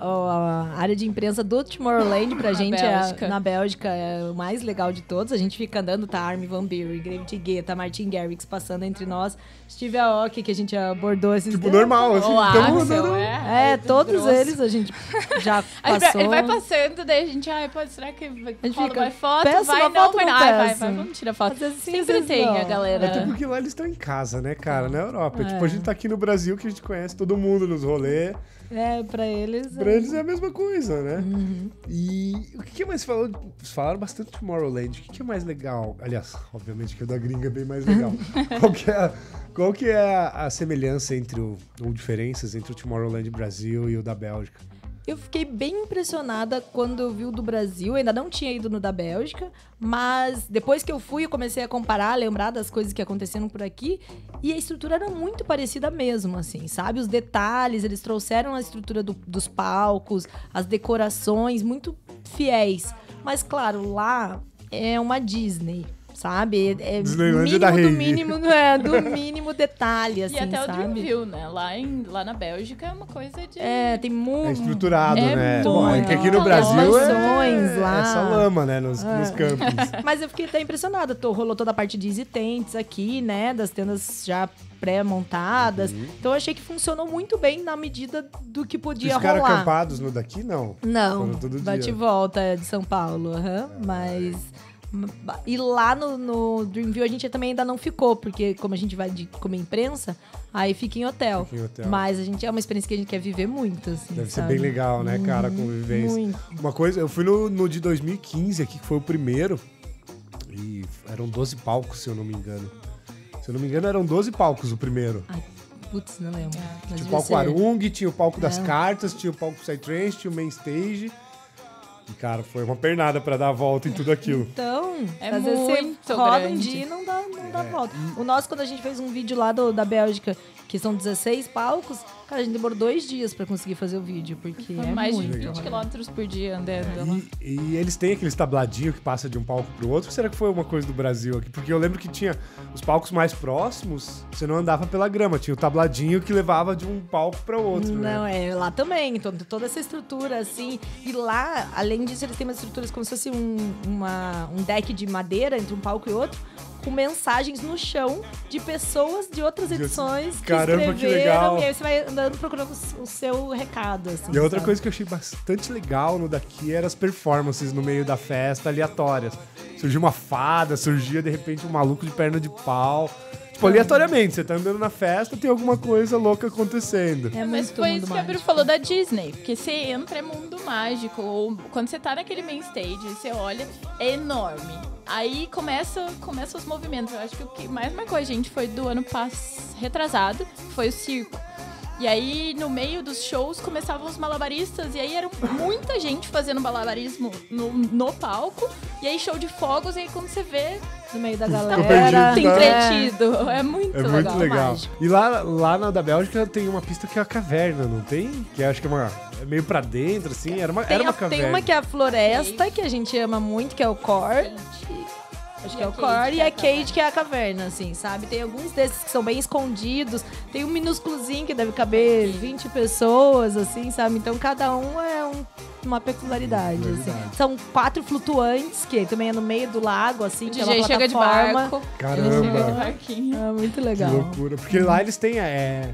Speaker 3: a- a área de imprensa do Tomorrowland pra
Speaker 4: Na
Speaker 3: gente é,
Speaker 4: Bélgica.
Speaker 3: na Bélgica é o mais legal de todos. A gente fica andando, tá Armin Van Buuren, David Guetta, Martin Garrix passando entre nós. Steve Aoki, que a gente abordou esses
Speaker 2: Tipo,
Speaker 3: tempos.
Speaker 2: normal, assim.
Speaker 4: O
Speaker 2: Então,
Speaker 4: Axel,
Speaker 3: É,
Speaker 4: é.
Speaker 3: todos
Speaker 4: Grosso.
Speaker 3: eles a gente já
Speaker 4: Aí
Speaker 3: passou.
Speaker 4: ele vai passando, daí a gente, ai, pode, será que vai,
Speaker 3: gente
Speaker 4: rola
Speaker 3: fica,
Speaker 4: uma foto?
Speaker 3: peço
Speaker 4: Vai,
Speaker 3: uma
Speaker 4: não,
Speaker 3: foto,
Speaker 4: vai,
Speaker 3: não
Speaker 4: não. Ai, vai,
Speaker 3: peço.
Speaker 4: vai, vamos tirar foto.
Speaker 3: Às vezes sim, às
Speaker 4: Sempre
Speaker 3: vezes
Speaker 4: tem
Speaker 3: não.
Speaker 4: a galera.
Speaker 2: Até porque lá eles estão em casa, né, cara? Na Europa.
Speaker 3: É.
Speaker 2: Tipo, a gente tá aqui no Brasil, que a gente conhece todo mundo nos rolês.
Speaker 3: É, pra eles.
Speaker 2: Pra
Speaker 3: é-
Speaker 2: eles é a mesma coisa, né?
Speaker 3: Uhum.
Speaker 2: E o que, que é mais falou? Vocês falaram bastante de Tomorrowland. O que, que é mais legal? Aliás, obviamente que o da gringa é bem mais legal. qual que é, a, qual que é a, a semelhança entre o, ou diferenças entre o Tomorrowland Brasil e o da Bélgica?
Speaker 3: Eu fiquei bem impressionada quando eu vi o do Brasil. Eu ainda não tinha ido no da Bélgica, mas depois que eu fui, eu comecei a comparar, lembrar das coisas que aconteceram por aqui. E a estrutura era muito parecida mesmo, assim, sabe? Os detalhes, eles trouxeram a estrutura do- dos palcos, as decorações, muito fiéis. Mas, claro, lá é uma Disney, sabe? É
Speaker 2: Disneylândia
Speaker 3: mínimo
Speaker 2: da
Speaker 3: do
Speaker 2: rave.
Speaker 3: mínimo, é, do mínimo detalhe, assim,
Speaker 4: E até o
Speaker 3: sabe?
Speaker 4: Dreamville, né? Lá, em, lá na Bélgica é uma coisa de...
Speaker 3: É, tem muito...
Speaker 2: É estruturado,
Speaker 4: É
Speaker 2: né?
Speaker 4: muito
Speaker 2: É que aqui no
Speaker 4: legal.
Speaker 2: Brasil é,
Speaker 3: Mansões lá.
Speaker 2: é só lama, né? Nos, nos campos.
Speaker 3: Mas eu fiquei até impressionada. Tô, rolou toda a parte de easy tents aqui, né? Das tendas já pré-montadas.
Speaker 2: Uhum.
Speaker 3: Então eu achei que funcionou muito bem na medida do que podia
Speaker 2: Vocês ficaram
Speaker 3: rolar.
Speaker 2: acampados no daqui? Não.
Speaker 3: Não,
Speaker 2: Foram todo
Speaker 3: bate e
Speaker 2: dia.
Speaker 3: volta de São Paulo, aham, mas... E lá no, no Dreamville a gente também ainda não ficou, porque como a gente vai de comer imprensa, aí fica em hotel.
Speaker 2: Fica em hotel.
Speaker 3: Mas a gente é uma experiência que a gente quer viver muito, assim,
Speaker 2: Deve ser
Speaker 3: sabe?
Speaker 2: bem legal, né, cara, a convivência.
Speaker 3: Muito.
Speaker 2: Uma coisa, eu fui no, no de dois mil e quinze aqui, que foi o primeiro, e eram doze palcos, se eu não me engano. Se eu não me engano, eram doze palcos o primeiro.
Speaker 3: Ai, putz, não lembro. Mas
Speaker 2: Tinha o
Speaker 3: devia
Speaker 2: palco
Speaker 3: ser.
Speaker 2: Arung, tinha o palco das
Speaker 3: É.
Speaker 2: cartas, tinha o palco Psytrance, tinha o Main Stage. E, cara, foi uma pernada pra dar a volta em tudo aquilo.
Speaker 3: Então,
Speaker 4: É
Speaker 3: às vezes você
Speaker 4: muito
Speaker 3: roda um
Speaker 4: grande.
Speaker 3: dia e não dá, não
Speaker 2: É.
Speaker 3: dá volta. O nosso, quando a gente fez um vídeo lá do, da Bélgica, que são dezesseis palcos, cara, a gente demorou dois dias pra conseguir fazer o vídeo, porque
Speaker 4: Foi
Speaker 3: é
Speaker 4: mais
Speaker 3: muito.
Speaker 4: de vinte quilômetros por dia andando lá.
Speaker 2: E, e eles têm aqueles tabladinhos que passa de um palco pro outro. Ou será que foi uma coisa do Brasil aqui? Porque eu lembro que tinha os palcos mais próximos, você não andava pela grama. Tinha o tabladinho que levava de um palco para outro,
Speaker 3: Não,
Speaker 2: né?
Speaker 3: é lá também, então, toda essa estrutura, assim. E lá, além disso, eles têm umas estruturas como se fosse um, uma, um deck de madeira entre um palco e outro, com mensagens no chão de pessoas de outras
Speaker 2: De-
Speaker 3: edições que
Speaker 2: Caramba, que
Speaker 3: escreveram.
Speaker 2: legal.
Speaker 3: E aí você vai andando procurando o seu recado, assim.
Speaker 2: E a outra
Speaker 3: sabe?
Speaker 2: coisa que eu achei bastante legal no daqui eram as performances no meio da festa aleatórias. Surgia uma fada, surgia de repente um maluco de perna de pau. Tipo, aleatoriamente, você tá andando na festa, tem alguma coisa louca acontecendo.
Speaker 3: É
Speaker 4: Mas
Speaker 3: muito
Speaker 4: foi
Speaker 3: mundo
Speaker 4: isso que a Bru
Speaker 3: mágico.
Speaker 4: falou da Disney. Porque você entra, é mundo mágico. Ou quando você tá naquele main stage, você olha, é enorme. Aí começa, começa os movimentos. Eu acho que o que mais marcou a gente foi do ano pass... retrasado, foi o circo. E aí, no meio dos shows, começavam os malabaristas. E aí, era muita gente fazendo malabarismo no, no palco. E aí, show de fogos. E aí, quando você vê,
Speaker 3: No meio da
Speaker 2: perdido,
Speaker 3: galera.
Speaker 2: tá?
Speaker 4: entretido. É muito
Speaker 2: É
Speaker 4: legal.
Speaker 2: muito legal.
Speaker 3: mágico.
Speaker 2: E lá, lá na da Bélgica tem uma pista que é a caverna, não tem? Que acho que é uma. É meio pra dentro, assim. Era uma,
Speaker 3: Tem,
Speaker 2: era uma
Speaker 3: a-
Speaker 2: caverna.
Speaker 3: tem uma que é a floresta, que a gente ama muito, que é o core. Acho que é o core. E a Cage, que é a caverna, assim, sabe? Tem alguns desses que são bem escondidos. Tem um minúsculozinho que deve caber vinte pessoas, assim, sabe? Então cada um é um- uma peculiaridade,
Speaker 2: Peculiaridade.
Speaker 3: assim. São quatro flutuantes, que também é no meio do lago, assim,
Speaker 4: O
Speaker 3: que é
Speaker 4: D J
Speaker 3: uma
Speaker 4: chega de
Speaker 3: plataforma.
Speaker 4: barco.
Speaker 2: Caramba.
Speaker 4: Ele chega de barquinho.
Speaker 3: É muito
Speaker 2: Que
Speaker 3: legal.
Speaker 2: loucura. Porque lá eles têm. É,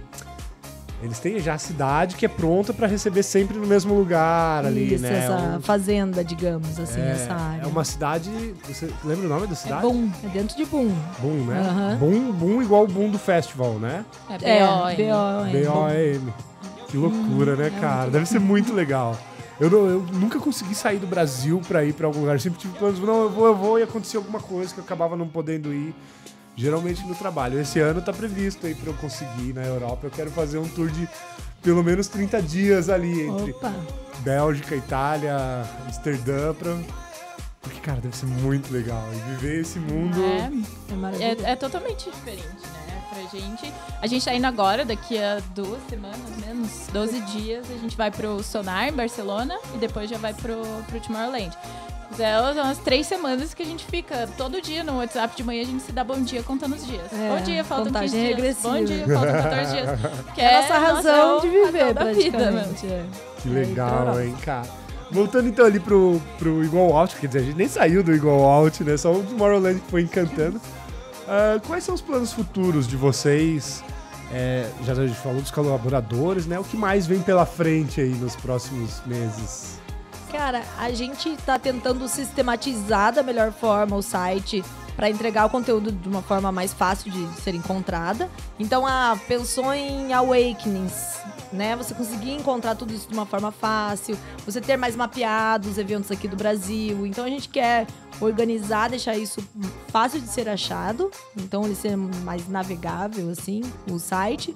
Speaker 2: eles têm já a cidade que é pronta pra receber sempre no mesmo lugar ali,
Speaker 3: Isso,
Speaker 2: né?
Speaker 3: essa
Speaker 2: Um-
Speaker 3: fazenda, digamos, assim,
Speaker 2: é,
Speaker 3: essa área.
Speaker 2: é uma cidade. Você lembra o nome da
Speaker 3: É
Speaker 2: cidade?
Speaker 3: Boom, é dentro de Boom.
Speaker 2: Boom, né?
Speaker 3: Aham.
Speaker 2: Boom, Boom igual o Boom do festival, né?
Speaker 4: É,
Speaker 3: É,
Speaker 4: B O, hein?
Speaker 3: B O N.
Speaker 2: B O M. Que loucura, né, cara? Deve ser muito legal. Eu, não- eu nunca consegui sair do Brasil pra ir pra algum lugar. Eu sempre tive planos, não, eu vou, eu vou, e acontecia alguma coisa que eu acabava não podendo ir. Geralmente no trabalho. Esse ano tá previsto aí pra eu conseguir ir na Europa. Eu quero fazer um tour de pelo menos trinta dias ali entre
Speaker 3: Opa.
Speaker 2: Bélgica, Itália, Amsterdã, pra... Porque, cara, deve ser muito legal. E viver esse mundo...
Speaker 4: É,
Speaker 3: É maravilhoso.
Speaker 4: É, é totalmente diferente, né? Pra gente. A gente tá indo agora, daqui a duas semanas, menos doze dias, a gente vai pro Sonar, em Barcelona, e depois já vai pro, pro Tomorrowland. Então, são as três semanas que a gente fica todo dia no WhatsApp de manhã, a gente se dá bom dia contando os dias.
Speaker 3: É,
Speaker 4: bom dia, faltam
Speaker 3: contagem
Speaker 4: quinze dias.
Speaker 3: regressiva.
Speaker 4: Bom dia, faltam quatorze dias. Que
Speaker 3: É a nossa razão
Speaker 4: nossa,
Speaker 3: de
Speaker 4: é o
Speaker 3: viver,
Speaker 4: razão da vida, né?
Speaker 3: praticamente. é.
Speaker 2: Que
Speaker 3: É,
Speaker 2: legal,
Speaker 3: então,
Speaker 2: hein, cara. Voltando então ali pro, pro Igual Out, quer dizer, a gente nem saiu do Igual Out, né? Só o Tomorrowland que foi encantando. Ah, quais são os planos futuros de vocês? É, já a gente falou dos colaboradores, né? O que mais vem pela frente aí nos próximos meses?
Speaker 3: Cara, a gente tá tentando sistematizar da melhor forma o site para entregar o conteúdo de uma forma mais fácil de ser encontrada. Então, ah, pensou em Awakenings, né? Você conseguir encontrar tudo isso de uma forma fácil, você ter mais mapeado os eventos aqui do Brasil. Então, a gente quer organizar, deixar isso fácil de ser achado. Então, ele ser mais navegável, assim, o site.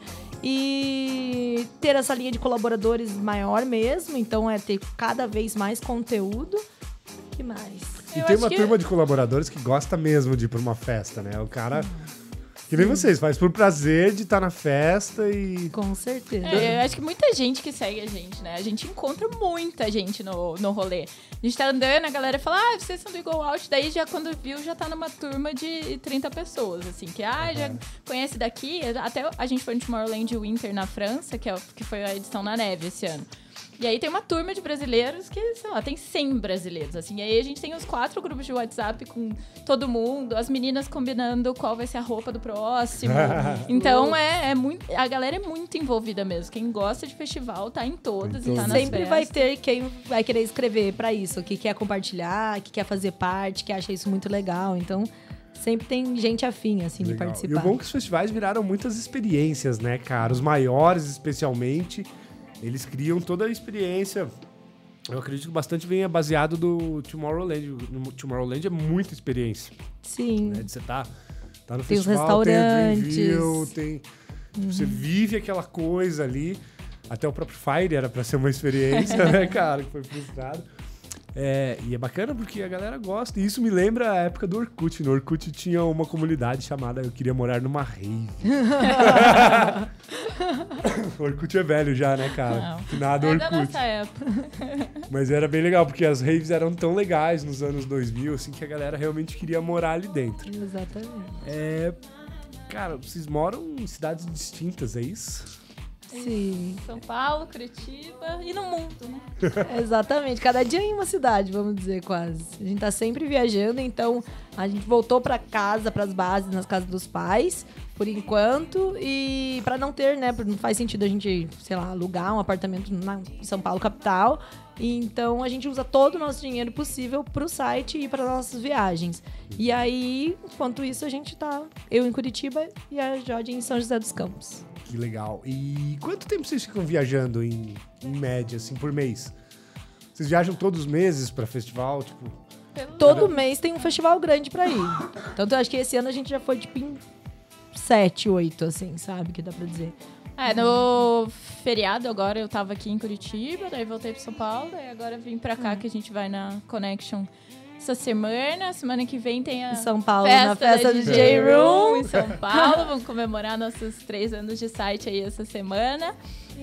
Speaker 3: E ter essa linha de colaboradores maior mesmo. Então, é ter cada vez mais conteúdo. O que mais?
Speaker 2: E
Speaker 4: Eu
Speaker 2: tem
Speaker 4: acho
Speaker 2: uma
Speaker 4: que-
Speaker 2: turma de colaboradores que gosta mesmo de ir pra uma festa, né? O cara Que nem vocês, faz por prazer de estar na festa e...
Speaker 3: Com certeza.
Speaker 4: É, eu acho que muita gente que segue a gente, né? A gente encontra muita gente no, no rolê. A gente tá andando, a galera fala, ah, vocês são do Go Out. Daí, já quando viu, já tá numa turma de trinta pessoas, assim. Que, ah, já conhece daqui. Até a gente foi no Tomorrowland Winter na França, que, é, que foi a edição na neve esse ano. E aí tem uma turma de brasileiros que, sei lá, tem cem brasileiros, assim. E aí a gente tem os quatro grupos de WhatsApp com todo mundo, as meninas combinando qual vai ser a roupa do próximo. Então, é, é muito... A galera é muito envolvida mesmo. Quem gosta de festival tá em todas e tá nas
Speaker 3: Sempre vai
Speaker 4: festas.
Speaker 3: ter quem vai querer escrever pra isso, que quer compartilhar, que quer fazer parte, que acha isso muito legal. Então, sempre tem gente afim, assim, de
Speaker 2: Legal.
Speaker 3: participar.
Speaker 2: E o bom é que os festivais viraram muitas experiências, né, cara? Os maiores, especialmente, eles criam toda a experiência. Eu acredito que bastante venha baseado do Tomorrowland. No Tomorrowland é muita experiência,
Speaker 3: Sim.
Speaker 2: né? De você tá, tá no
Speaker 3: Tem os
Speaker 2: festival, tem o
Speaker 3: restaurantes.
Speaker 2: Dreamville, tem... Você vive aquela coisa ali. Até o próprio Fire era pra ser uma experiência, né, cara? Que foi frustrado. É, e é bacana porque a galera gosta. E isso me lembra a época do Orkut. No Orkut tinha uma comunidade chamada Eu Queria Morar Numa Rave. O Orkut é velho já, né, cara?
Speaker 4: Não.
Speaker 2: Nada
Speaker 4: É da
Speaker 2: Orkut.
Speaker 4: nossa época.
Speaker 2: Mas era bem legal, porque as raves eram tão legais nos anos dois mil, assim, que a galera realmente queria morar ali dentro.
Speaker 3: Exatamente.
Speaker 2: É... Cara, vocês moram em cidades distintas, é isso?
Speaker 3: Sim.
Speaker 4: São Paulo, Curitiba e no mundo, né?
Speaker 3: Exatamente. Cada dia em uma cidade, vamos dizer, quase. A gente tá sempre viajando, então a gente voltou pra casa, pras bases, nas casas dos pais, por enquanto. E pra não ter, né, não faz sentido a gente, sei lá, alugar um apartamento na em São Paulo, capital. Então a gente usa todo o nosso dinheiro possível pro site e para nossas viagens. E aí, enquanto isso, a gente tá, eu em Curitiba e a Jodi em São José dos Campos.
Speaker 2: Que legal. E quanto tempo vocês ficam viajando em, em média, assim, por mês? Vocês viajam todos os meses pra festival, tipo...
Speaker 4: Pelo-
Speaker 3: Todo mês tem um festival grande pra ir. Tanto eu acho que esse ano a gente já foi, tipo, em sete, oito, assim, sabe? Que dá pra dizer.
Speaker 4: É, no feriado agora eu tava aqui em Curitiba, daí voltei pra São Paulo, daí agora vim pra cá que a gente vai na Connection essa semana. Semana que vem tem a
Speaker 3: Em São Paulo,
Speaker 4: festa
Speaker 3: na festa
Speaker 4: da
Speaker 3: do
Speaker 4: D J
Speaker 3: J
Speaker 4: Room
Speaker 3: Room.
Speaker 4: em São Paulo. Vamos comemorar nossos três anos de site aí essa semana.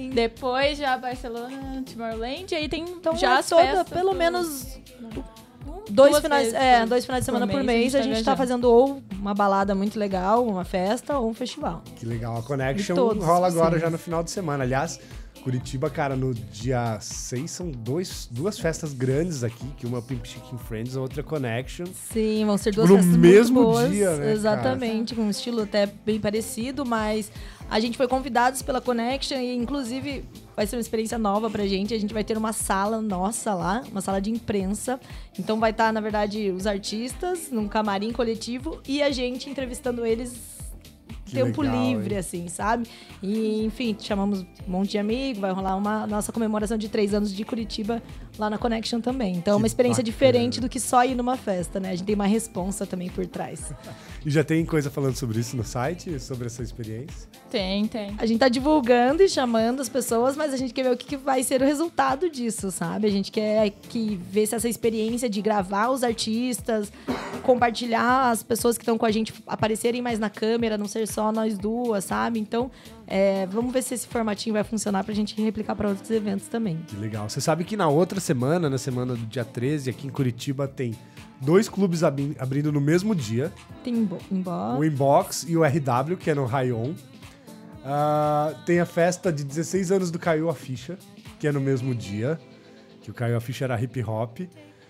Speaker 4: Depois já Barcelona, Tomorrowland, aí tem
Speaker 3: Então
Speaker 4: já
Speaker 3: é
Speaker 4: as
Speaker 3: toda,
Speaker 4: festas
Speaker 3: pelo
Speaker 4: do-
Speaker 3: menos
Speaker 4: Um,
Speaker 3: dois
Speaker 4: duas
Speaker 3: finais,
Speaker 4: vezes
Speaker 3: é,
Speaker 4: por-
Speaker 3: dois finais de semana por mês, a gente tá
Speaker 4: viajando.
Speaker 3: fazendo ou uma balada muito legal, uma festa ou um festival.
Speaker 2: Que legal. A Connection
Speaker 3: De todos,
Speaker 2: rola agora
Speaker 3: sim.
Speaker 2: já no final de semana. Aliás, Curitiba, cara, no dia seis são dois, duas festas grandes aqui, que uma é Pimp Chicken Friends, a outra é Connection.
Speaker 3: Sim, vão ser duas
Speaker 2: No
Speaker 3: festas
Speaker 2: mesmo
Speaker 3: muito boas.
Speaker 2: dia, né,
Speaker 3: Exatamente, com um estilo até bem parecido, mas a gente foi convidados pela Connection e, inclusive, vai ser uma experiência nova pra gente. A gente vai ter uma sala nossa lá, uma sala de imprensa. Então vai estar, na verdade, os artistas num camarim coletivo e a gente entrevistando eles
Speaker 2: Que
Speaker 3: tempo
Speaker 2: legal,
Speaker 3: livre,
Speaker 2: hein?
Speaker 3: assim, sabe? E, enfim, chamamos um monte de amigo, vai rolar uma nossa comemoração de três anos de Curitiba lá na Connection também. Então é
Speaker 2: Que
Speaker 3: uma experiência
Speaker 2: bacana.
Speaker 3: diferente do que só ir numa festa, né? A gente tem uma responsa também por trás.
Speaker 2: E já tem coisa falando sobre isso no site, sobre essa experiência?
Speaker 4: Tem, tem.
Speaker 3: A gente tá divulgando e chamando as pessoas, mas a gente quer ver o que, que vai ser o resultado disso, sabe? A gente quer que ver se essa experiência de gravar os artistas, compartilhar as pessoas que estão com a gente aparecerem mais na câmera, não ser só nós duas, sabe? Então, é, vamos ver se esse formatinho vai funcionar pra gente replicar pra outros eventos também.
Speaker 2: Que legal. Você sabe que na outra semana, na semana do dia treze, aqui em Curitiba, tem dois clubes abri- abrindo no mesmo dia.
Speaker 3: Tem inbo-
Speaker 2: O
Speaker 3: inbox.
Speaker 2: Inbox e o R W, que é no Rayon. Ah, tem a festa de dezesseis anos do Caio Ficha, que é no mesmo dia. Que o Caio Ficha era hip hop.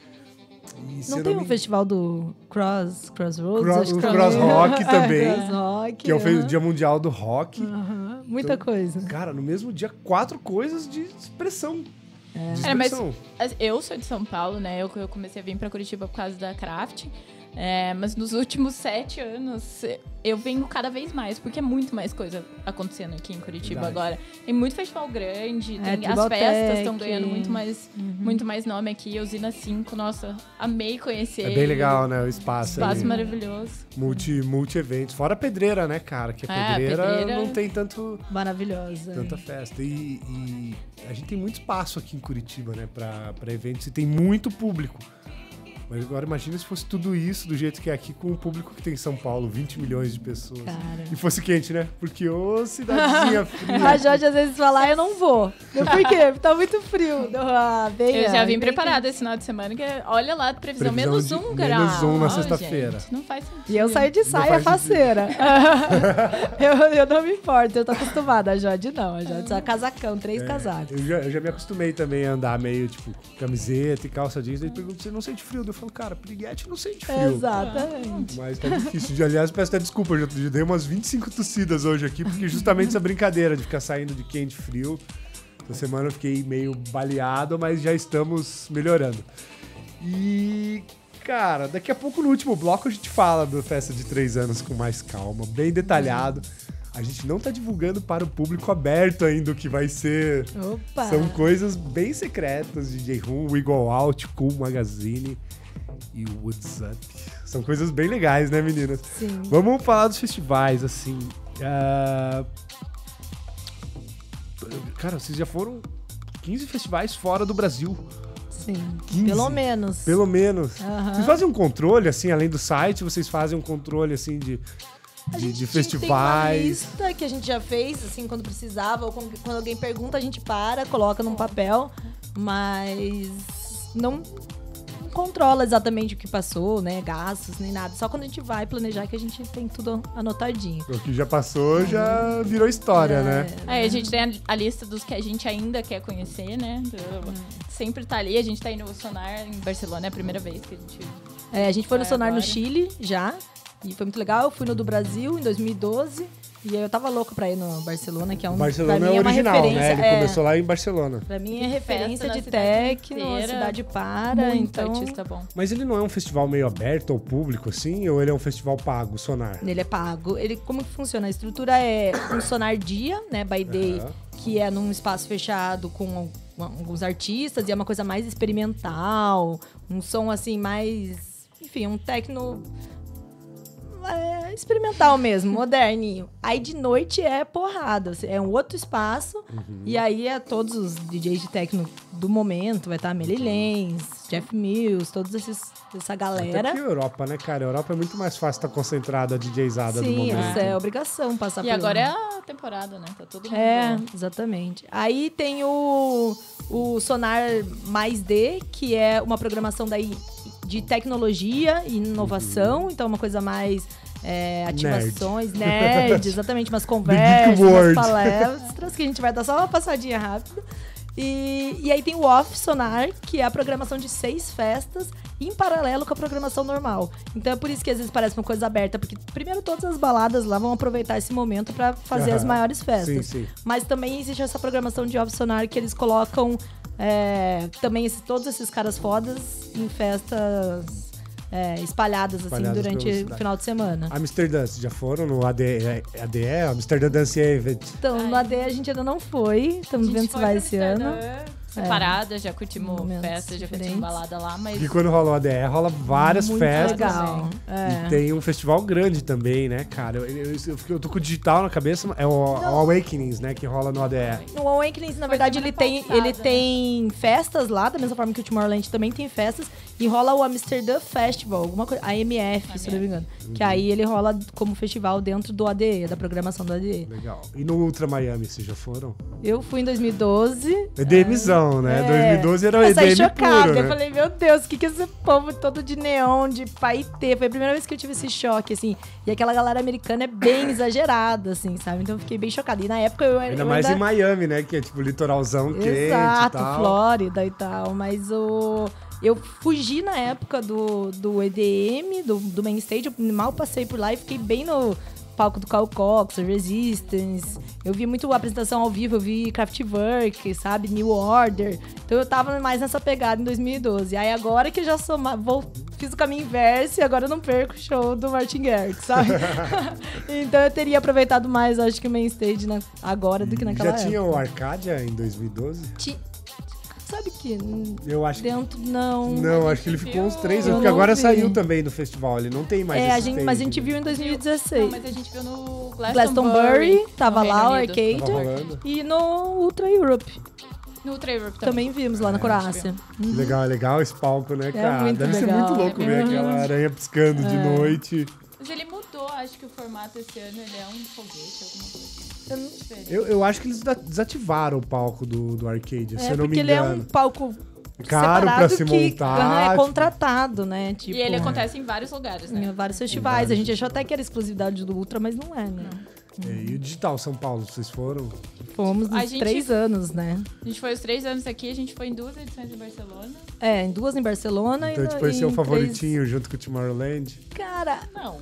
Speaker 2: E, se
Speaker 3: Não
Speaker 2: eu
Speaker 3: tem
Speaker 2: me-
Speaker 3: um festival do Cross, Crossroads?
Speaker 2: Cro-
Speaker 3: Acho
Speaker 2: o
Speaker 3: que
Speaker 2: Cross
Speaker 3: também.
Speaker 2: Rock também,
Speaker 3: Cross Rock.
Speaker 2: que é o fe-
Speaker 3: aham,
Speaker 2: Dia Mundial do Rock.
Speaker 3: aham. Muita
Speaker 2: Então,
Speaker 3: coisa.
Speaker 2: Cara, no mesmo dia, quatro coisas de expressão. De
Speaker 4: É, mas
Speaker 2: expressão.
Speaker 4: as- eu sou de São Paulo, né? Eu, eu comecei a vir pra Curitiba por causa da Craft. É, mas nos últimos sete anos eu venho cada vez mais, porque é muito mais coisa acontecendo aqui em Curitiba
Speaker 2: Verdade.
Speaker 4: agora. Tem muito festival grande,
Speaker 3: É,
Speaker 4: tem, as
Speaker 3: Tribotec.
Speaker 4: festas estão ganhando muito mais, muito mais nome aqui. Usina cinco, nossa, amei conhecer.
Speaker 2: É bem legal, né? O espaço.
Speaker 4: Espaço
Speaker 2: ali.
Speaker 4: maravilhoso.
Speaker 2: Multi, multi-eventos. Fora a pedreira, né, cara? Que a
Speaker 4: É, a
Speaker 2: pedreira,
Speaker 4: Pedreira-
Speaker 2: não tem tanto,
Speaker 3: Maravilhosa.
Speaker 2: tanta festa. E, e a gente tem muito espaço aqui em Curitiba, né? Pra, pra eventos. E tem muito público. Mas agora imagina se fosse tudo isso do jeito que é aqui com o público que tem em São Paulo, vinte milhões de pessoas.
Speaker 3: Cara.
Speaker 2: E fosse quente, né? Porque ô cidadezinha fria.
Speaker 3: A Jorge às vezes fala, ah, eu não vou. Eu, por quê? Tá muito frio. Eu, ah, bem,
Speaker 4: Eu já
Speaker 3: ah,
Speaker 4: vim
Speaker 3: bem
Speaker 4: preparada esse final de semana, que olha lá, previsão,
Speaker 2: Previsão
Speaker 4: menos
Speaker 2: de
Speaker 4: um grau.
Speaker 2: menos um na
Speaker 4: Ó,
Speaker 2: sexta-feira.
Speaker 4: gente, Não faz sentido.
Speaker 3: E eu saio de saia
Speaker 2: faz sentido.
Speaker 3: faceira. eu, eu não me importo, eu tô acostumada. A Jorge não, a Jorge só casacão, três casacos.
Speaker 2: Eu já, eu já me acostumei também a andar meio, tipo, camiseta e calça jeans. Daí perguntam, você não sente frio? Eu falo, cara, piriguete não sente frio.
Speaker 3: Exatamente.
Speaker 2: Mas tá difícil. De, aliás, peço até desculpa, eu já já dei umas vinte e cinco tossidas hoje aqui, porque justamente essa brincadeira de ficar saindo de quente e frio. Essa semana eu fiquei meio baleado, mas já estamos melhorando. E, cara, daqui a pouco no último bloco a gente fala da festa de três anos com mais calma, bem detalhado. A gente não tá divulgando para o público aberto ainda o que vai ser.
Speaker 3: Opa!
Speaker 2: São coisas bem secretas, D J Room, Wiggle Out, Cool Magazine e What's Up. São coisas bem legais, né, meninas?
Speaker 3: Sim.
Speaker 2: Vamos falar dos festivais, assim. ah, Cara, vocês já foram quinze festivais fora do Brasil.
Speaker 3: Sim.
Speaker 2: quinze.
Speaker 3: Pelo menos.
Speaker 2: Pelo menos.
Speaker 3: Aham.
Speaker 2: Vocês fazem um controle, assim, além do site, vocês fazem um controle, assim, de,
Speaker 3: A
Speaker 2: de,
Speaker 3: gente
Speaker 2: de
Speaker 3: tem uma
Speaker 2: festivais.
Speaker 3: lista que a gente já fez, assim, quando precisava, ou quando quando alguém pergunta, a gente para, coloca num papel, mas não controla exatamente o que passou, né, gastos, nem nada. Só quando a gente vai planejar que a gente tem tudo anotadinho.
Speaker 2: O que já passou já virou história,
Speaker 3: É,
Speaker 2: né?
Speaker 4: Aí a gente tem a, a lista dos que a gente ainda quer conhecer, né? Do- Sempre tá ali, a gente tá indo no Sonar em Barcelona, é a primeira vez que a gente...
Speaker 3: É, a gente foi no
Speaker 4: Vai
Speaker 3: Sonar no
Speaker 4: agora.
Speaker 3: Chile já, e foi muito legal. Eu fui no do Brasil em dois mil e doze, e aí eu tava louco pra ir no Barcelona, que é um
Speaker 2: Barcelona
Speaker 3: pra
Speaker 2: é
Speaker 3: mim
Speaker 2: o
Speaker 3: é uma
Speaker 2: original,
Speaker 3: referência.
Speaker 2: né? Ele
Speaker 3: é,
Speaker 2: começou lá em Barcelona.
Speaker 3: Pra mim é
Speaker 4: E
Speaker 3: referência
Speaker 4: festa na
Speaker 3: de
Speaker 4: cidade
Speaker 3: techno, a
Speaker 4: inteira.
Speaker 3: cidade para,
Speaker 4: Muito
Speaker 3: então
Speaker 4: artista bom.
Speaker 2: Mas ele não é um festival meio aberto ao público, assim? Ou ele é um festival pago, Sonar?
Speaker 3: ele é pago. Ele, como que funciona? A estrutura é um sonar dia, né, by day,
Speaker 2: Aham.
Speaker 3: que é num espaço fechado com alguns artistas, e é uma coisa mais experimental, um som assim mais, enfim, um techno é, experimental mesmo, moderninho. Aí de noite é porrada, é um outro espaço,
Speaker 2: Uhum.
Speaker 3: e aí é todos os D Js de techno do momento, vai estar a Melly Lenz, Jeff Mills, todos esses essa
Speaker 2: Até
Speaker 3: galera.
Speaker 2: porque a Europa, né, cara? A Europa é muito mais fácil estar concentrada a DJzada do
Speaker 3: Sim,
Speaker 2: momento.
Speaker 3: isso é obrigação passar
Speaker 4: E
Speaker 3: por
Speaker 4: agora
Speaker 3: lá.
Speaker 4: é a temporada, né? Tá todo mundo...
Speaker 3: É, exatamente. Aí tem o, o Sonar Mais D, que é uma programação daí de tecnologia e inovação.
Speaker 2: Uhum.
Speaker 3: Então, uma coisa mais é, ativações, nerd, exatamente, umas conversas,
Speaker 2: Geek
Speaker 3: umas
Speaker 2: Word.
Speaker 3: palestras, que a gente vai dar só uma passadinha rápida. E, e aí tem o Off Sonar, que é a programação de seis festas em paralelo com a programação normal. Então é por isso que às vezes parece uma coisa aberta, porque primeiro todas as baladas lá vão aproveitar esse momento pra fazer as
Speaker 2: Aham.
Speaker 3: maiores festas.
Speaker 2: Sim, sim.
Speaker 3: Mas também existe essa programação de Off Sonar que eles colocam é, também esses- todos esses caras fodas em festas é, espalhadas, assim,
Speaker 2: Espalhadas pela
Speaker 3: durante o
Speaker 2: cidade.
Speaker 3: final de semana.
Speaker 2: Amsterdã, vocês já foram no A D E, A D E, Amsterdã Dance Event?
Speaker 3: Então, no A D a gente ainda não foi, estamos vendo se vai esse ano.
Speaker 4: Separada, já curtimos
Speaker 3: Momentos
Speaker 4: festa, já curtimos
Speaker 3: diferentes.
Speaker 4: balada lá, mas...
Speaker 2: E quando rola o A D E, rola várias
Speaker 3: Muito
Speaker 2: festas.
Speaker 3: legal. É.
Speaker 2: E tem um festival grande também, né, cara? Eu, eu, eu, fico- eu tô com o digital na cabeça, é o, o Awakenings, né, que rola no A D E.
Speaker 3: No Awakenings, na
Speaker 4: Foi
Speaker 3: verdade, ele
Speaker 4: semana
Speaker 3: tem,
Speaker 4: passada,
Speaker 3: ele
Speaker 4: né?
Speaker 3: tem festas lá, da mesma forma que o Tomorrowland também tem festas, e rola o Amsterdã Festival, alguma coisa, a M F, se eu não me engano. Que aí ele rola como festival dentro do A D E, da programação do A D E.
Speaker 2: Legal. E no Ultra Miami, vocês já foram?
Speaker 3: Eu fui em dois mil e doze.
Speaker 2: EDMzão, né?
Speaker 3: É.
Speaker 2: dois mil e doze era o
Speaker 3: Eu saí
Speaker 2: E D M
Speaker 3: chocada.
Speaker 2: puro,
Speaker 3: Eu
Speaker 2: né?
Speaker 3: falei, meu Deus, o que que é esse povo todo de neon, de paetê? Foi a primeira vez que eu tive esse choque, assim. E aquela galera americana é bem exagerada, assim, sabe? Então eu fiquei bem chocada. E na época eu era.
Speaker 2: Ainda
Speaker 3: eu
Speaker 2: mais
Speaker 3: ainda...
Speaker 2: em Miami, né? Que é tipo litoralzão quente e
Speaker 3: Exato,
Speaker 2: tal.
Speaker 3: Flórida e tal. Mas o. Eu fugi na época do, do E D M, do, do main stage. Eu mal passei por lá e fiquei bem no palco do Carl Cox, Resistance. Eu vi muito a apresentação ao vivo, eu vi Kraftwerk, sabe? New Order. Então eu tava mais nessa pegada em dois mil e doze. Aí agora que eu já sou. ma- Vou, fiz o caminho inverso e agora eu não perco o show do Martin Garrix, sabe? Então eu teria aproveitado mais, acho que o main stage na- agora do que naquela
Speaker 2: Já
Speaker 3: época.
Speaker 2: tinha o Arcadia em dois mil e doze?
Speaker 3: Ti- Sabe que hum,
Speaker 2: Eu acho que...
Speaker 3: dentro não.
Speaker 2: Não, acho que ele ficou uns três
Speaker 3: Eu
Speaker 2: anos, porque
Speaker 3: não
Speaker 2: agora
Speaker 3: vi.
Speaker 2: saiu também do festival, ele não tem mais
Speaker 3: É,
Speaker 2: esse
Speaker 3: a gente, mas a gente
Speaker 2: stage,
Speaker 3: viu em dois mil e
Speaker 4: Não,
Speaker 3: dezesseis.
Speaker 4: mas a gente viu no
Speaker 3: Glastonbury,
Speaker 4: Glastonbury,
Speaker 3: tava
Speaker 4: no
Speaker 3: lá o
Speaker 4: Reino Unido.
Speaker 2: Tava
Speaker 3: Arcade
Speaker 2: rolando.
Speaker 3: e no Ultra Europe.
Speaker 4: No Trevor
Speaker 3: Também vimos lá na Croácia.
Speaker 2: Que legal, é legal esse palco, né, cara?
Speaker 3: muito
Speaker 2: Deve ser
Speaker 3: legal.
Speaker 2: muito louco
Speaker 4: É
Speaker 2: ver
Speaker 4: bem
Speaker 2: aquela
Speaker 4: bonito.
Speaker 2: aranha piscando de noite.
Speaker 4: Mas ele mudou, acho que o formato esse ano ele é um foguete, alguma coisa diferente.
Speaker 2: Eu, eu acho que eles da- desativaram o palco do, do arcade, se
Speaker 3: É,
Speaker 2: eu não
Speaker 3: porque
Speaker 2: me
Speaker 3: ele é
Speaker 2: engano.
Speaker 3: um palco
Speaker 2: Caro pra
Speaker 3: separado
Speaker 2: se
Speaker 3: que
Speaker 2: montar,
Speaker 3: aham, é
Speaker 2: tipo-
Speaker 3: contratado, né? Tipo,
Speaker 4: E ele acontece em vários lugares, né?
Speaker 3: em vários festivais. A gente achou até que era exclusividade do Ultra, mas não é, né?
Speaker 2: É, e o Digital São Paulo, vocês foram?
Speaker 3: Fomos
Speaker 4: A
Speaker 3: nos
Speaker 4: gente-
Speaker 3: três anos, né?
Speaker 4: A gente foi os três anos aqui, a gente foi em duas edições em Barcelona.
Speaker 3: É, em duas em Barcelona
Speaker 2: Então,
Speaker 3: e,
Speaker 2: tipo, esse
Speaker 3: e
Speaker 2: é o
Speaker 3: em
Speaker 2: favoritinho junto com o Tomorrowland.
Speaker 3: três- Cara,
Speaker 4: Não.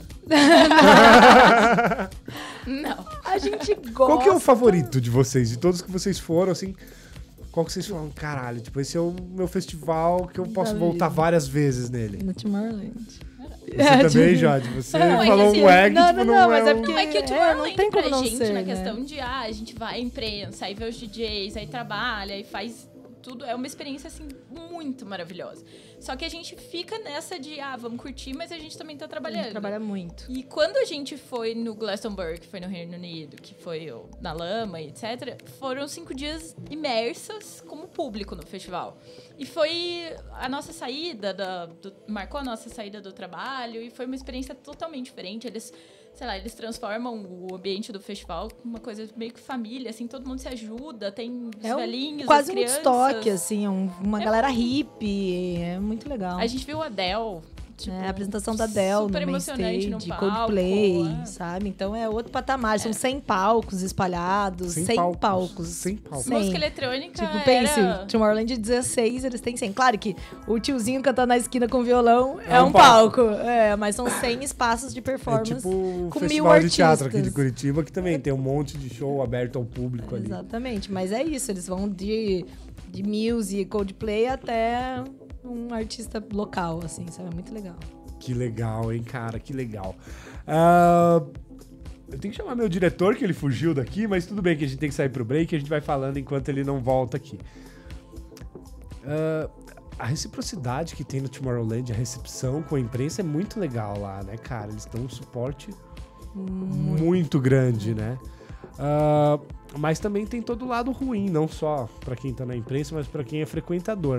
Speaker 4: Não.
Speaker 3: a gente gosta...
Speaker 2: Qual que é o favorito de vocês? De todos que vocês foram, assim, qual que vocês falam? Caralho, tipo, esse é o meu festival que eu posso
Speaker 3: Da
Speaker 2: voltar
Speaker 3: vida.
Speaker 2: várias vezes nele.
Speaker 3: No Tomorrowland.
Speaker 2: Você também, Jade? Você
Speaker 4: Não, é
Speaker 2: falou
Speaker 4: que
Speaker 2: um
Speaker 4: assim,
Speaker 2: egg,
Speaker 3: não,
Speaker 2: tipo,
Speaker 3: não,
Speaker 2: não,
Speaker 3: não, mas é
Speaker 2: um-
Speaker 3: porque-
Speaker 4: É que o
Speaker 3: É,
Speaker 4: Tomorrowland
Speaker 3: não tem como
Speaker 4: pra
Speaker 3: não
Speaker 4: gente,
Speaker 3: ser,
Speaker 4: na
Speaker 3: né?
Speaker 4: questão de, ah, a gente vai à imprensa, aí vê os D Js, aí trabalha, aí faz tudo. É uma experiência, assim, muito maravilhosa. Só que a gente fica nessa de, ah, vamos curtir, mas a gente também tá
Speaker 3: A
Speaker 4: trabalhando.
Speaker 3: gente trabalha muito.
Speaker 4: E quando a gente foi no Glastonbury, que foi no Reino Unido, que foi o- na lama e etcétera, foram cinco dias imersas como público no festival. E foi a nossa saída, da, do- marcou a nossa saída do trabalho e foi uma experiência totalmente diferente. Eles, sei lá, eles transformam o ambiente do festival uma coisa meio que família, assim, todo mundo se ajuda, tem os
Speaker 3: É um,
Speaker 4: velhinhos,
Speaker 3: quase
Speaker 4: as
Speaker 3: um
Speaker 4: crianças.
Speaker 3: estoque, assim, um- uma
Speaker 4: É
Speaker 3: galera
Speaker 4: muito-
Speaker 3: hippie. É muito legal.
Speaker 4: A gente viu a Adele. Tipo,
Speaker 3: É, a apresentação da Adele
Speaker 4: super
Speaker 3: no main
Speaker 4: emocionante no
Speaker 3: stage,
Speaker 4: palco,
Speaker 3: Coldplay,
Speaker 4: é.
Speaker 3: sabe? Então é outro patamar. São cem palcos espalhados,
Speaker 2: Cem
Speaker 3: cem,
Speaker 2: palcos.
Speaker 3: palcos.
Speaker 2: Cem palcos.
Speaker 3: cem.
Speaker 4: Música eletrônica
Speaker 3: Tipo, pense,
Speaker 4: era...
Speaker 3: Tomorrowland dezesseis, eles têm cem. Claro que o tiozinho cantando na esquina com violão é,
Speaker 2: É
Speaker 3: um
Speaker 2: um
Speaker 3: palco. É, mas são cem espaços de
Speaker 2: É
Speaker 3: performance.
Speaker 2: tipo o
Speaker 3: com mil
Speaker 2: Festival de Teatro aqui de
Speaker 3: artistas.
Speaker 2: Curitiba, que também tem um monte de show aberto ao público ali.
Speaker 3: Exatamente, mas é isso, eles vão de, de Muse, Coldplay até um artista local, assim, sabe? É muito legal.
Speaker 2: Que legal, hein, cara, que legal. Ah, eu tenho que chamar meu diretor, que ele fugiu daqui, mas tudo bem que a gente tem que sair pro break, a gente vai falando enquanto ele não volta aqui. Ah, a reciprocidade que tem no Tomorrowland, a recepção com a imprensa é muito legal lá, né, cara? Eles dão um suporte muito, grande, né? Ah, mas também tem todo o lado ruim, não só pra quem tá na imprensa, mas pra quem é frequentador.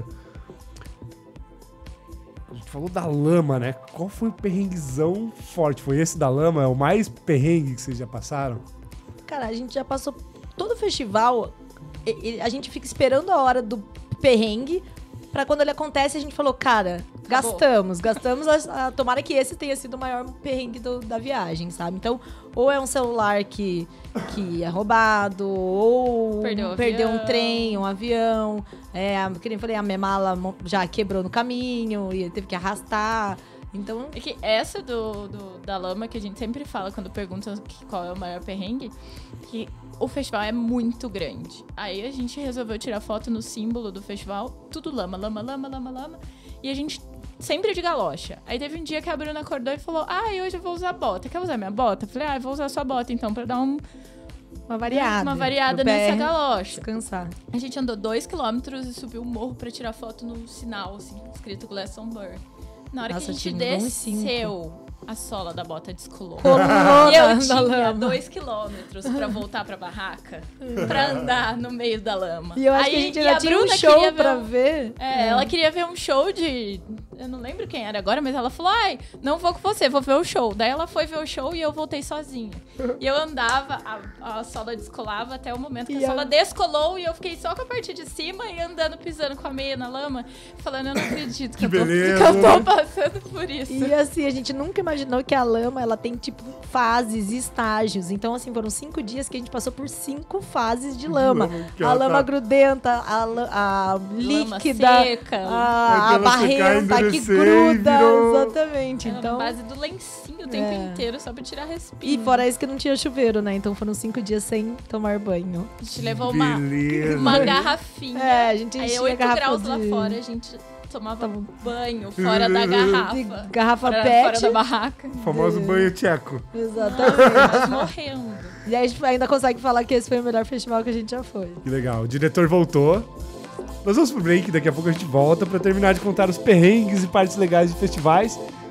Speaker 2: A gente falou da lama, né? Qual foi o perrenguezão forte? Foi esse da lama? É o mais perrengue que vocês já passaram?
Speaker 3: Cara, a gente já passou todo o festival, e- e a gente fica esperando a hora do perrengue, pra quando ele acontece a gente falou, cara,
Speaker 4: Acabou.
Speaker 3: gastamos, gastamos, a, a- tomara que esse tenha sido o maior perrengue do- da viagem, sabe? Então, ou é um celular que, que é roubado, ou
Speaker 4: Perdeu o
Speaker 3: perdeu um
Speaker 4: avião.
Speaker 3: trem, um avião, é, a, que nem eu falei, a minha mala mo- já quebrou no caminho, e teve que arrastar, então...
Speaker 4: É que essa do, do- da lama que a gente sempre fala quando perguntam que- qual é o maior perrengue, que o festival é muito grande. Aí a gente resolveu tirar foto no símbolo do festival, tudo lama, lama, lama, lama, lama. E a gente sempre de galocha. Aí teve um dia que a Bruna acordou e falou, ah, hoje eu vou usar bota. Quer usar minha bota? Eu falei, ah, eu vou usar sua bota então, pra dar um,
Speaker 3: Uma variada.
Speaker 4: uma variada
Speaker 3: pro pé
Speaker 4: nessa galocha.
Speaker 3: Descansar.
Speaker 4: A gente andou dois quilômetros e subiu o morro pra tirar foto no sinal, assim, escrito Glastonbury. Na hora
Speaker 3: Nossa,
Speaker 4: que a gente
Speaker 3: tinha uns cinco.
Speaker 4: desceu, a sola da bota descolou.
Speaker 3: Colou
Speaker 4: E eu
Speaker 3: na
Speaker 4: tinha
Speaker 3: lama.
Speaker 4: dois quilômetros pra voltar pra barraca, pra andar no meio da lama.
Speaker 3: E eu acho
Speaker 4: Aí,
Speaker 3: que a gente
Speaker 4: e
Speaker 3: ainda
Speaker 4: a
Speaker 3: tinha um
Speaker 4: Bruna
Speaker 3: show
Speaker 4: queria ver
Speaker 3: pra
Speaker 4: um-
Speaker 3: ver.
Speaker 4: É, ela queria ver um show de... Eu não lembro quem era agora, mas ela falou, ai, não vou com você, vou ver o show. Daí ela foi ver o show e eu voltei sozinha. E eu andava, a, a sola descolava até o momento que
Speaker 3: E
Speaker 4: a sola
Speaker 3: a-
Speaker 4: descolou e eu fiquei só com a parte de cima e andando, pisando com a meia na lama, falando, eu não acredito que,
Speaker 2: Que
Speaker 4: eu, tô,
Speaker 2: beleza,
Speaker 4: que eu tô
Speaker 2: né?
Speaker 4: passando por isso.
Speaker 3: E assim, a gente nunca imaginou que a lama, ela tem, tipo, fases e estágios. Então, assim, foram cinco dias que a gente passou por cinco fases de lama.
Speaker 2: lama, que
Speaker 3: A
Speaker 2: ela
Speaker 3: lama
Speaker 2: tá-
Speaker 3: grudenta, a, la- a
Speaker 4: Lama
Speaker 3: líquida,
Speaker 4: seca,
Speaker 3: a, a
Speaker 2: Aquela secar,
Speaker 3: barrenta que
Speaker 2: endurecer,
Speaker 3: gruda.
Speaker 2: virou-
Speaker 3: Exatamente.
Speaker 4: Era
Speaker 3: Então,
Speaker 4: na base do lencinho o tempo
Speaker 3: É.
Speaker 4: inteiro, só pra tirar respiro.
Speaker 3: e fora isso que não tinha chuveiro, né? Então foram cinco dias sem tomar banho.
Speaker 4: A gente levou uma,
Speaker 2: Beleza.
Speaker 4: uma garrafinha.
Speaker 3: É, a gente
Speaker 4: Aí
Speaker 3: enchia a
Speaker 4: oito
Speaker 3: garrafa
Speaker 4: graus
Speaker 3: de...
Speaker 4: lá fora, a gente tomava
Speaker 3: Tava-
Speaker 4: banho fora da garrafa.
Speaker 3: de garrafa
Speaker 4: fora,
Speaker 3: pet.
Speaker 4: fora da barraca.
Speaker 2: O famoso banho tcheco.
Speaker 3: Exatamente.
Speaker 4: Mas morrendo.
Speaker 3: E aí a gente ainda consegue falar que esse foi o melhor festival que a gente já foi.
Speaker 2: Que legal. O diretor voltou. Nós vamos pro break, daqui a pouco a gente volta pra terminar de contar os perrengues e partes legais de festivais.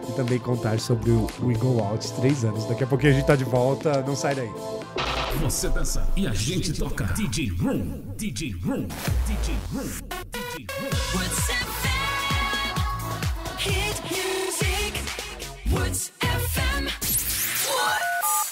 Speaker 2: e também contar sobre o We Go Out três anos. Daqui a pouquinho a gente tá de volta, não sai daí.
Speaker 1: Você dança e a gente toca. D J Room, D J Room, D J Room, D J Room.
Speaker 5: Woods F M. Hit music. Woods F M. What?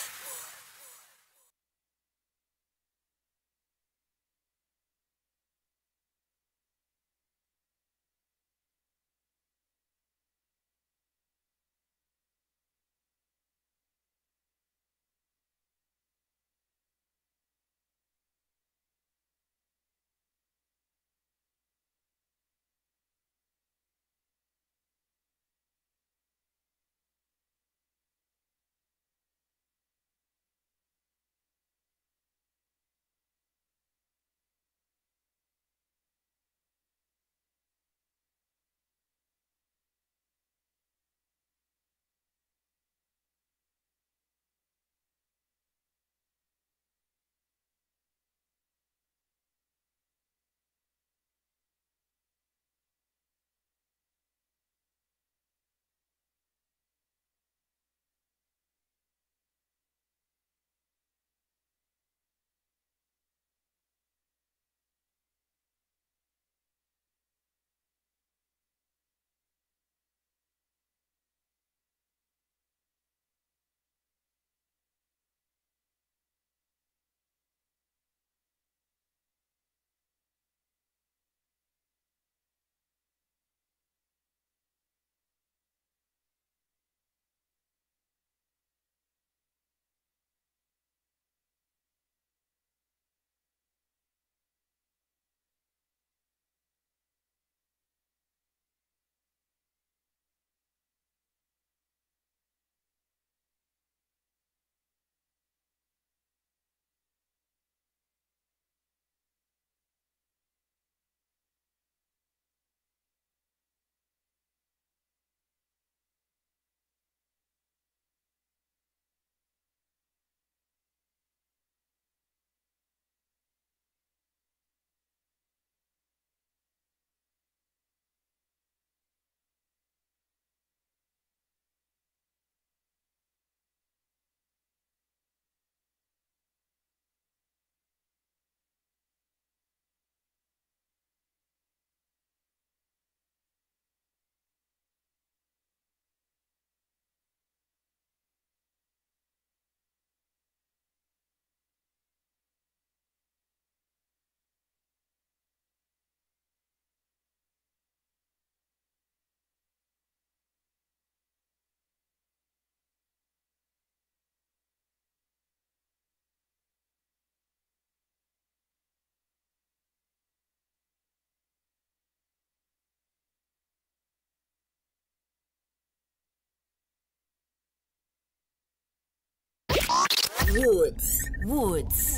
Speaker 5: Woods. Woods.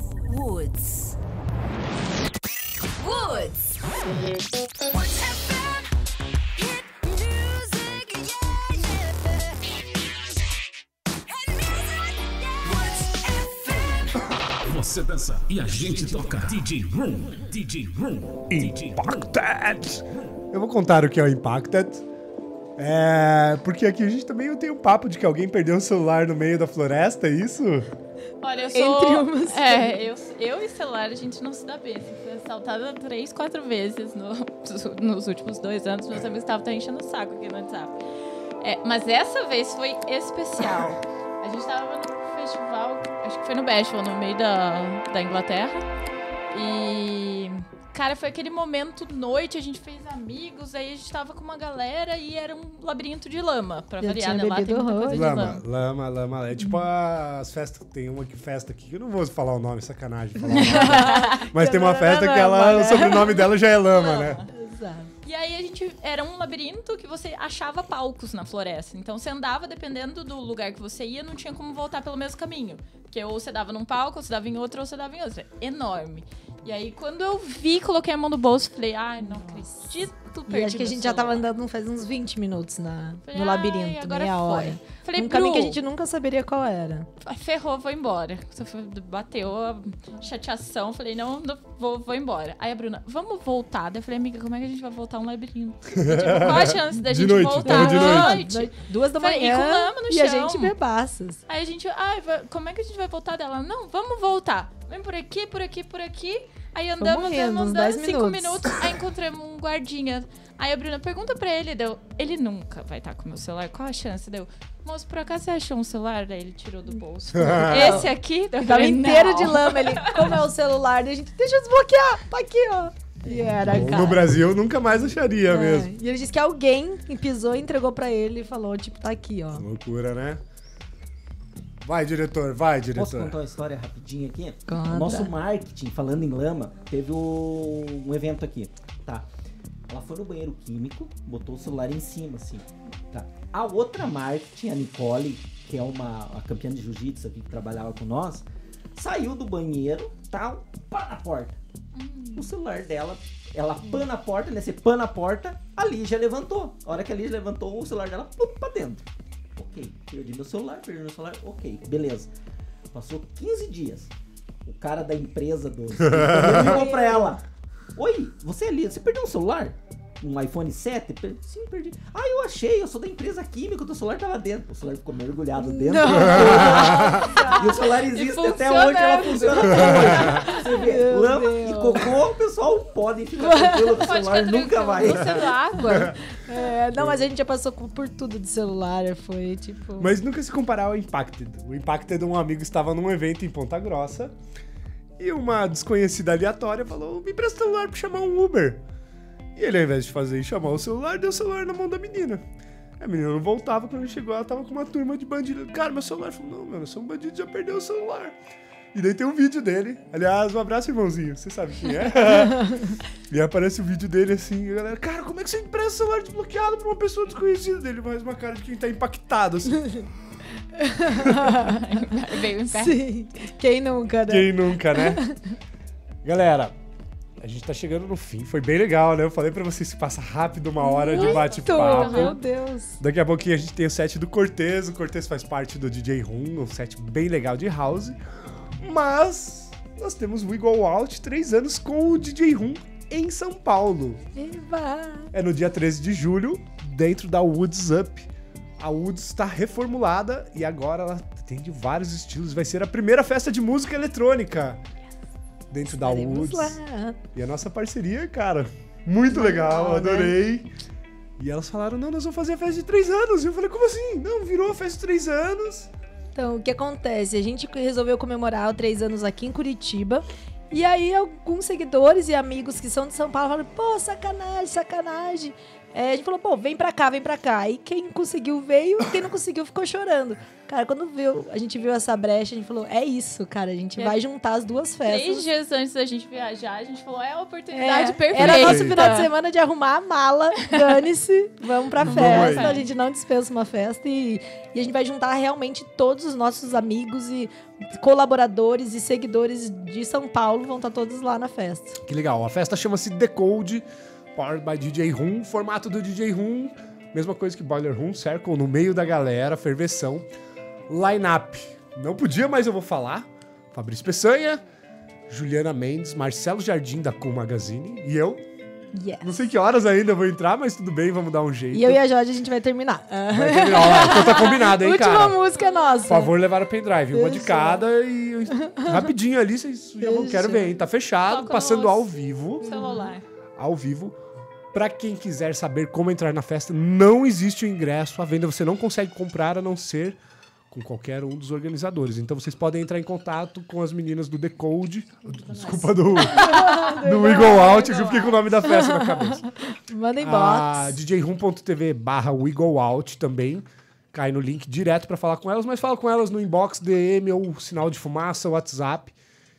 Speaker 5: Woods. Woods. Woods F M. Hit music, yeah, yeah. Hit music, yeah. Woods F M.
Speaker 1: Você dança e a gente toca. D J Room, D J Room, D J
Speaker 2: Impacted! Eu vou contar o que é o Impacted. É, porque aqui a gente também tem um papo de que alguém perdeu o celular no meio da floresta, é isso?
Speaker 4: Olha, eu sou...
Speaker 3: Entre umas.
Speaker 4: É, eu, eu e celular, a gente não se dá bem. Assim, fui assaltada três, quatro vezes no, nos últimos dois anos. Meus amigos estavam até enchendo o saco aqui no WhatsApp. É, mas essa vez foi especial. A gente tava no festival, acho que foi no Bashful, no meio da, da Inglaterra. E... Cara, foi aquele momento, noite, a gente fez amigos, aí a gente tava com uma galera e era um labirinto de lama, pra
Speaker 3: Eu
Speaker 4: variar,
Speaker 3: tinha
Speaker 4: né? Lá tem
Speaker 3: bebido
Speaker 4: muita coisa de
Speaker 2: Lama,
Speaker 4: lama.
Speaker 2: lama, lama. É tipo as festas, tem uma que festa aqui, que eu não vou falar o nome, sacanagem falar o nome. Mas tem uma festa que ela, o sobrenome dela já é lama, né?
Speaker 3: Exato.
Speaker 4: E aí a gente era um labirinto que você achava palcos na floresta. Então você andava, dependendo do lugar que você ia, não tinha como voltar pelo mesmo caminho. Porque ou você dava num palco, ou você dava em outro, ou você dava em outro. Enorme. E aí, quando eu vi, coloquei a mão no bolso, falei, ai, não acredito muito
Speaker 3: E
Speaker 4: perdido.
Speaker 3: acho que a gente já tava andando faz uns vinte minutos na,
Speaker 4: Falei,
Speaker 3: no
Speaker 4: ai,
Speaker 3: labirinto,
Speaker 4: agora
Speaker 3: meia
Speaker 4: foi.
Speaker 3: hora.
Speaker 4: Falei,
Speaker 3: Um caminho que a
Speaker 4: Bru,
Speaker 3: gente nunca saberia qual era.
Speaker 4: ferrou, vou embora. Só foi- Bateu a chateação, falei, não, não vou, vou embora. Aí a Bruna, vamos voltar? Daí eu falei, amiga, como é que a gente vai voltar um labirinto? Tipo, qual a chance da
Speaker 2: De
Speaker 4: gente
Speaker 2: noite,
Speaker 4: voltar
Speaker 2: tava de
Speaker 4: à
Speaker 2: noite.
Speaker 4: noite?
Speaker 3: Duas da
Speaker 4: Falei,
Speaker 3: manhã
Speaker 4: e com lama no
Speaker 3: e a
Speaker 4: chão.
Speaker 3: gente bebaças.
Speaker 4: Aí a gente, ai, vai- como é que a gente vai voltar dela? Não, vamos voltar. Vem por aqui, por aqui, por aqui. Aí andamos,
Speaker 3: morrendo,
Speaker 4: andamos,
Speaker 3: uns
Speaker 4: andamos,
Speaker 3: dez
Speaker 4: cinco
Speaker 3: minutos.
Speaker 4: minutos. Aí encontramos um guardinha. Aí a Bruna pergunta pra ele, deu, ele nunca vai estar com o meu celular, qual a chance? Deu, moço, por acaso você achou um celular? Daí ele tirou do bolso. Esse aqui? Daí eu
Speaker 3: E tava
Speaker 4: falei,
Speaker 3: inteiro
Speaker 4: não.
Speaker 3: de lama. Ele, como é o celular? Daí a gente, deixa eu desbloquear. Tá aqui, ó. E era,
Speaker 2: Bom,
Speaker 3: cara.
Speaker 2: no Brasil eu nunca mais acharia
Speaker 3: É,
Speaker 2: mesmo.
Speaker 3: E ele disse que alguém pisou e entregou pra ele e falou, tipo, tá aqui, ó.
Speaker 2: Loucura, né? Vai, diretor, vai,
Speaker 6: Posso
Speaker 2: diretor.
Speaker 6: contar uma história rapidinho aqui?
Speaker 3: Conta.
Speaker 6: O nosso marketing, falando em lama, teve o- um evento aqui, tá? Ela foi no banheiro químico, botou o celular em cima, assim, tá? A outra marketing, a Nicole, que é uma a campeã de jiu-jitsu aqui que trabalhava com nós, saiu do banheiro, tá? Um pá na porta. O celular dela, ela pã na porta, né? Você pã na porta, a Lígia levantou. A hora que a Lígia levantou, o celular dela, pum, pra dentro. Ok, perdi meu celular, perdi meu celular, ok, beleza. Passou quinze dias. O cara da empresa do... ligou pra ela. Oi, você é Lígia, você perdeu um celular? Um iPhone sete? Per- Sim, perdi. Ah, eu achei, eu sou da empresa química, o teu celular tava dentro. O celular ficou mergulhado dentro. E o celular existe
Speaker 4: E
Speaker 6: até hoje, ela funciona até hoje. Você vê,
Speaker 3: Meu
Speaker 6: lama
Speaker 3: Deus.
Speaker 6: e cocô, o pessoal pode ficar tranquilo, o
Speaker 4: Pode
Speaker 6: celular
Speaker 4: ficar
Speaker 6: nunca
Speaker 4: tranquilo,
Speaker 6: vai.
Speaker 4: Você do água?
Speaker 3: É, não, mas a gente já passou com- por tudo de celular. Foi tipo.
Speaker 2: Mas nunca se comparar ao Impacted. O Impacted, um amigo estava num evento em Ponta Grossa e uma desconhecida aleatória falou, me empresta o celular pra chamar um Uber. E ele, ao invés de fazer e chamar o celular, deu o celular na mão da menina. A menina não voltava, quando ele chegou, ela tava com uma turma de bandidos. Cara, meu celular. Falou, não, meu, eu sou um bandido, já perdeu o celular. E daí tem um vídeo dele. Aliás, um abraço, irmãozinho. Você sabe quem é? E aparece o vídeo dele assim, e a galera, cara, como é que você empresta o celular desbloqueado pra uma pessoa desconhecida dele? Mas uma cara de quem tá impactado, assim.
Speaker 4: Veio em pé.
Speaker 3: Sim. Quem nunca, né?
Speaker 2: Quem nunca, né? Galera, a gente tá chegando no fim. Foi bem legal, né? Eu falei pra vocês que passa rápido uma hora de
Speaker 3: Muito,
Speaker 2: bate-papo.
Speaker 3: meu Deus.
Speaker 2: Daqui a pouquinho a gente tem o set do Cortez. O Cortez faz parte do D J Room, um set bem legal de house. Mas nós temos o We Go Out, três anos com o D J Room em São Paulo.
Speaker 3: Eva.
Speaker 2: É no dia treze de julho, dentro da Woods Up. A Woods está reformulada e agora ela tem de vários estilos. Vai ser a primeira festa de música eletrônica dentro da
Speaker 3: Estaremos
Speaker 2: Woods.
Speaker 3: lá.
Speaker 2: E a nossa parceria, cara, muito legal, adorei. E elas falaram, não, nós vamos fazer a festa de três anos. E eu falei, como assim? Não, virou a festa de três anos.
Speaker 3: Então, o que acontece? A gente resolveu comemorar os três anos aqui em Curitiba. E aí, alguns seguidores e amigos que são de São Paulo falaram, pô, sacanagem, sacanagem. É, a gente falou, pô, vem pra cá, vem pra cá. Aí quem conseguiu veio, quem não conseguiu ficou chorando. Cara, quando viu, a gente viu essa brecha, a gente falou, é isso, cara, a gente
Speaker 4: É.
Speaker 3: vai juntar as duas festas.
Speaker 4: Três dias antes da gente viajar, a gente falou, é a oportunidade
Speaker 3: É,
Speaker 4: perfeita.
Speaker 3: era nosso final de semana de arrumar a mala, dane-se, vamos pra
Speaker 2: Vamos
Speaker 3: festa,
Speaker 2: aí.
Speaker 3: a gente não dispensa uma festa e, e a gente vai juntar realmente todos os nossos amigos e colaboradores e seguidores de São Paulo, vão estar todos lá na festa.
Speaker 2: Que legal, a festa chama-se The Code, powered by D J Room, formato do D J Room, mesma coisa que Boiler Room, Circle, no meio da galera, ferveção. Line-up, não podia, mas eu vou falar. Fabrício Peçanha, Juliana Mendes, Marcelo Jardim da Cool Magazine e eu.
Speaker 3: Yes.
Speaker 2: Não sei que horas ainda eu vou entrar, mas tudo bem, vamos dar um jeito.
Speaker 3: E eu e a Jorge a gente vai terminar.
Speaker 2: Vai terminar, ó, então tá combinado, hein,
Speaker 3: Última
Speaker 2: cara?
Speaker 3: música é nossa.
Speaker 2: Por favor, levar o pendrive, uma de
Speaker 3: Fechou.
Speaker 2: cada e rapidinho ali, vocês já vão, quero ver, hein? Tá fechado,
Speaker 4: Toca
Speaker 2: passando
Speaker 4: no
Speaker 2: ao vivo.
Speaker 4: celular.
Speaker 2: Ao vivo. Pra quem quiser saber como entrar na festa, não existe o ingresso. A venda você não consegue comprar a não ser com qualquer um dos organizadores. Então vocês podem entrar em contato com as meninas do The Code. Desculpa, do, do Eagle Out, que eu fiquei com o nome da festa na cabeça.
Speaker 3: Manda
Speaker 2: A
Speaker 3: inbox.
Speaker 2: D J room ponto t v barra Eagle Out também. Cai no link direto pra falar com elas, mas fala com elas no inbox, D M ou sinal de fumaça, WhatsApp.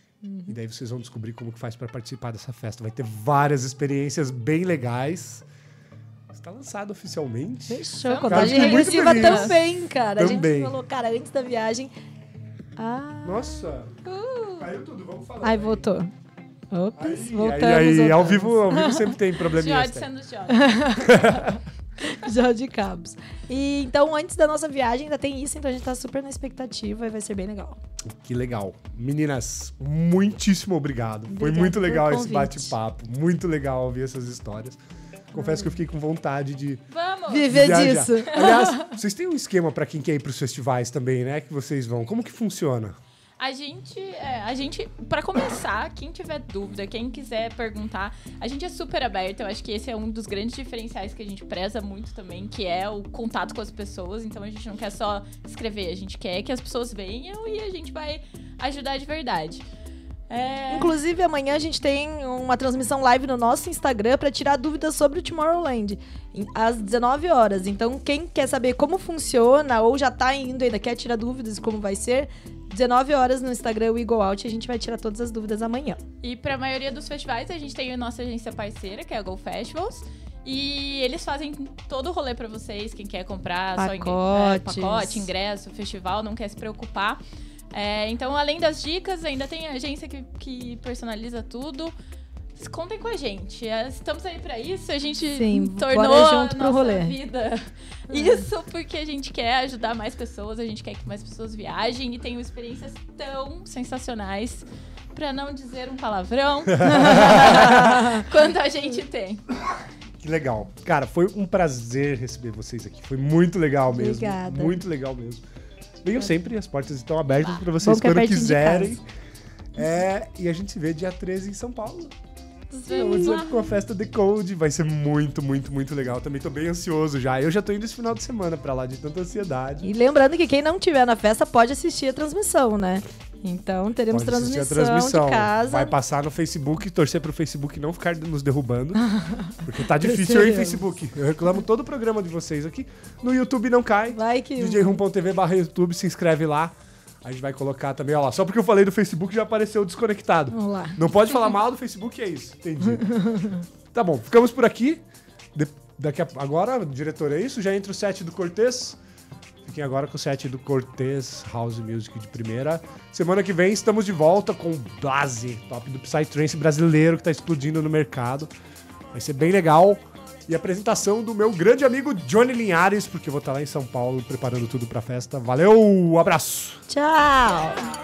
Speaker 2: E daí vocês vão descobrir como que faz pra participar dessa festa. Vai ter várias experiências bem legais. Está lançado oficialmente.
Speaker 3: Fechou.
Speaker 4: Cara,
Speaker 3: Contagem
Speaker 2: fiquei muito
Speaker 3: regressiva
Speaker 2: feliz.
Speaker 3: também, cara. A
Speaker 2: Também.
Speaker 3: gente falou, cara, antes da viagem. Ah.
Speaker 2: Nossa! Caiu tudo, vamos falar.
Speaker 3: Ai, voltou. Ops,
Speaker 2: E
Speaker 3: voltamos.
Speaker 2: aí, aí, ao
Speaker 3: voltamos.
Speaker 2: vivo, ao vivo sempre tem probleminhas.
Speaker 4: Jode
Speaker 2: técnicos.
Speaker 4: sendo Jode.
Speaker 3: Já de cabos. E então, antes da nossa viagem, ainda tem isso, então a gente tá super na expectativa e vai ser bem legal.
Speaker 2: Que legal. Meninas, muitíssimo obrigado. Foi
Speaker 3: Obrigada
Speaker 2: muito
Speaker 3: pelo
Speaker 2: legal esse
Speaker 3: convite.
Speaker 2: bate-papo. Muito legal ouvir essas histórias. Confesso que eu fiquei com vontade de
Speaker 4: Vamos!
Speaker 3: Viver
Speaker 2: viajar.
Speaker 3: disso.
Speaker 2: Aliás, vocês têm um esquema pra quem quer ir pros festivais também, né? Que vocês vão. Como que funciona?
Speaker 4: A gente, é, a gente, pra começar, quem tiver dúvida, quem quiser perguntar, a gente é super aberto. Eu acho que esse é um dos grandes diferenciais que a gente preza muito também, que é o contato com as pessoas. Então a gente não quer só escrever, a gente quer que as pessoas venham e a gente vai ajudar de verdade. É...
Speaker 3: Inclusive, amanhã a gente tem uma transmissão live no nosso Instagram para tirar dúvidas sobre o Tomorrowland, em- às dezenove horas. Então, quem quer saber como funciona ou já tá indo e ainda quer tirar dúvidas de como vai ser, dezenove horas no Instagram, o Eagle Out, e a gente vai tirar todas as dúvidas amanhã.
Speaker 4: E pra maioria dos festivais, a gente tem a nossa agência parceira, que é a Go Festivals. E eles fazem todo o rolê pra vocês, quem quer comprar só ingre- é,
Speaker 3: Pacotes.
Speaker 4: pacote, ingresso, festival, não quer se preocupar. É, então, além das dicas, ainda tem a agência que, que personaliza tudo. Contem com a gente. é, Estamos aí pra isso. A gente
Speaker 3: Sim,
Speaker 4: tornou
Speaker 3: bora
Speaker 4: a
Speaker 3: junto pro
Speaker 4: nossa
Speaker 3: rolê.
Speaker 4: vida isso porque a gente quer ajudar mais pessoas, a gente quer que mais pessoas viajem e tenham experiências tão sensacionais, pra não dizer um palavrão, quanto a gente tem.
Speaker 2: Que legal. Cara, foi um prazer receber vocês aqui. Foi muito legal mesmo.
Speaker 3: Obrigada.
Speaker 2: Muito legal mesmo. Venham sempre, as portas estão abertas pra
Speaker 3: Bom
Speaker 2: vocês
Speaker 3: que é
Speaker 2: quando
Speaker 3: pertinho de
Speaker 2: quiserem.
Speaker 3: casa.
Speaker 2: É, e a gente se vê dia treze em São Paulo.
Speaker 4: Vamos lá.
Speaker 2: Com a festa The Code. Vai ser muito, muito, muito legal. Também tô bem ansioso já. Eu já tô indo esse final de semana pra lá de tanta ansiedade.
Speaker 3: E lembrando que quem não estiver na festa pode assistir a transmissão, né? Então, teremos
Speaker 2: Pode assistir a
Speaker 3: transmissão, de casa.
Speaker 2: Vai passar no Facebook, torcer pro Facebook não ficar nos derrubando. Porque tá difícil aí,
Speaker 3: Teremos.
Speaker 2: Facebook. Eu reclamo todo o programa de vocês aqui. No YouTube não cai.
Speaker 3: Vai que...
Speaker 2: D J rum ponto T V barra YouTube, se inscreve lá. A gente vai colocar também, ó lá. Só porque eu falei do Facebook já apareceu desconectado.
Speaker 3: Vamos lá.
Speaker 2: Não pode falar mal do Facebook, é isso. Entendi. Tá bom, ficamos por aqui. De- daqui a, agora, diretor, é isso? Já entra o set do Cortez. Fiquem agora com o set do Cortez House Music de primeira. Semana que vem estamos de volta com o Blaze, top do Psytrance brasileiro que tá explodindo no mercado. Vai ser bem legal. E a apresentação do meu grande amigo Johnny Linhares, porque eu vou estar lá em São Paulo preparando tudo pra festa. Valeu, abraço!
Speaker 3: Tchau!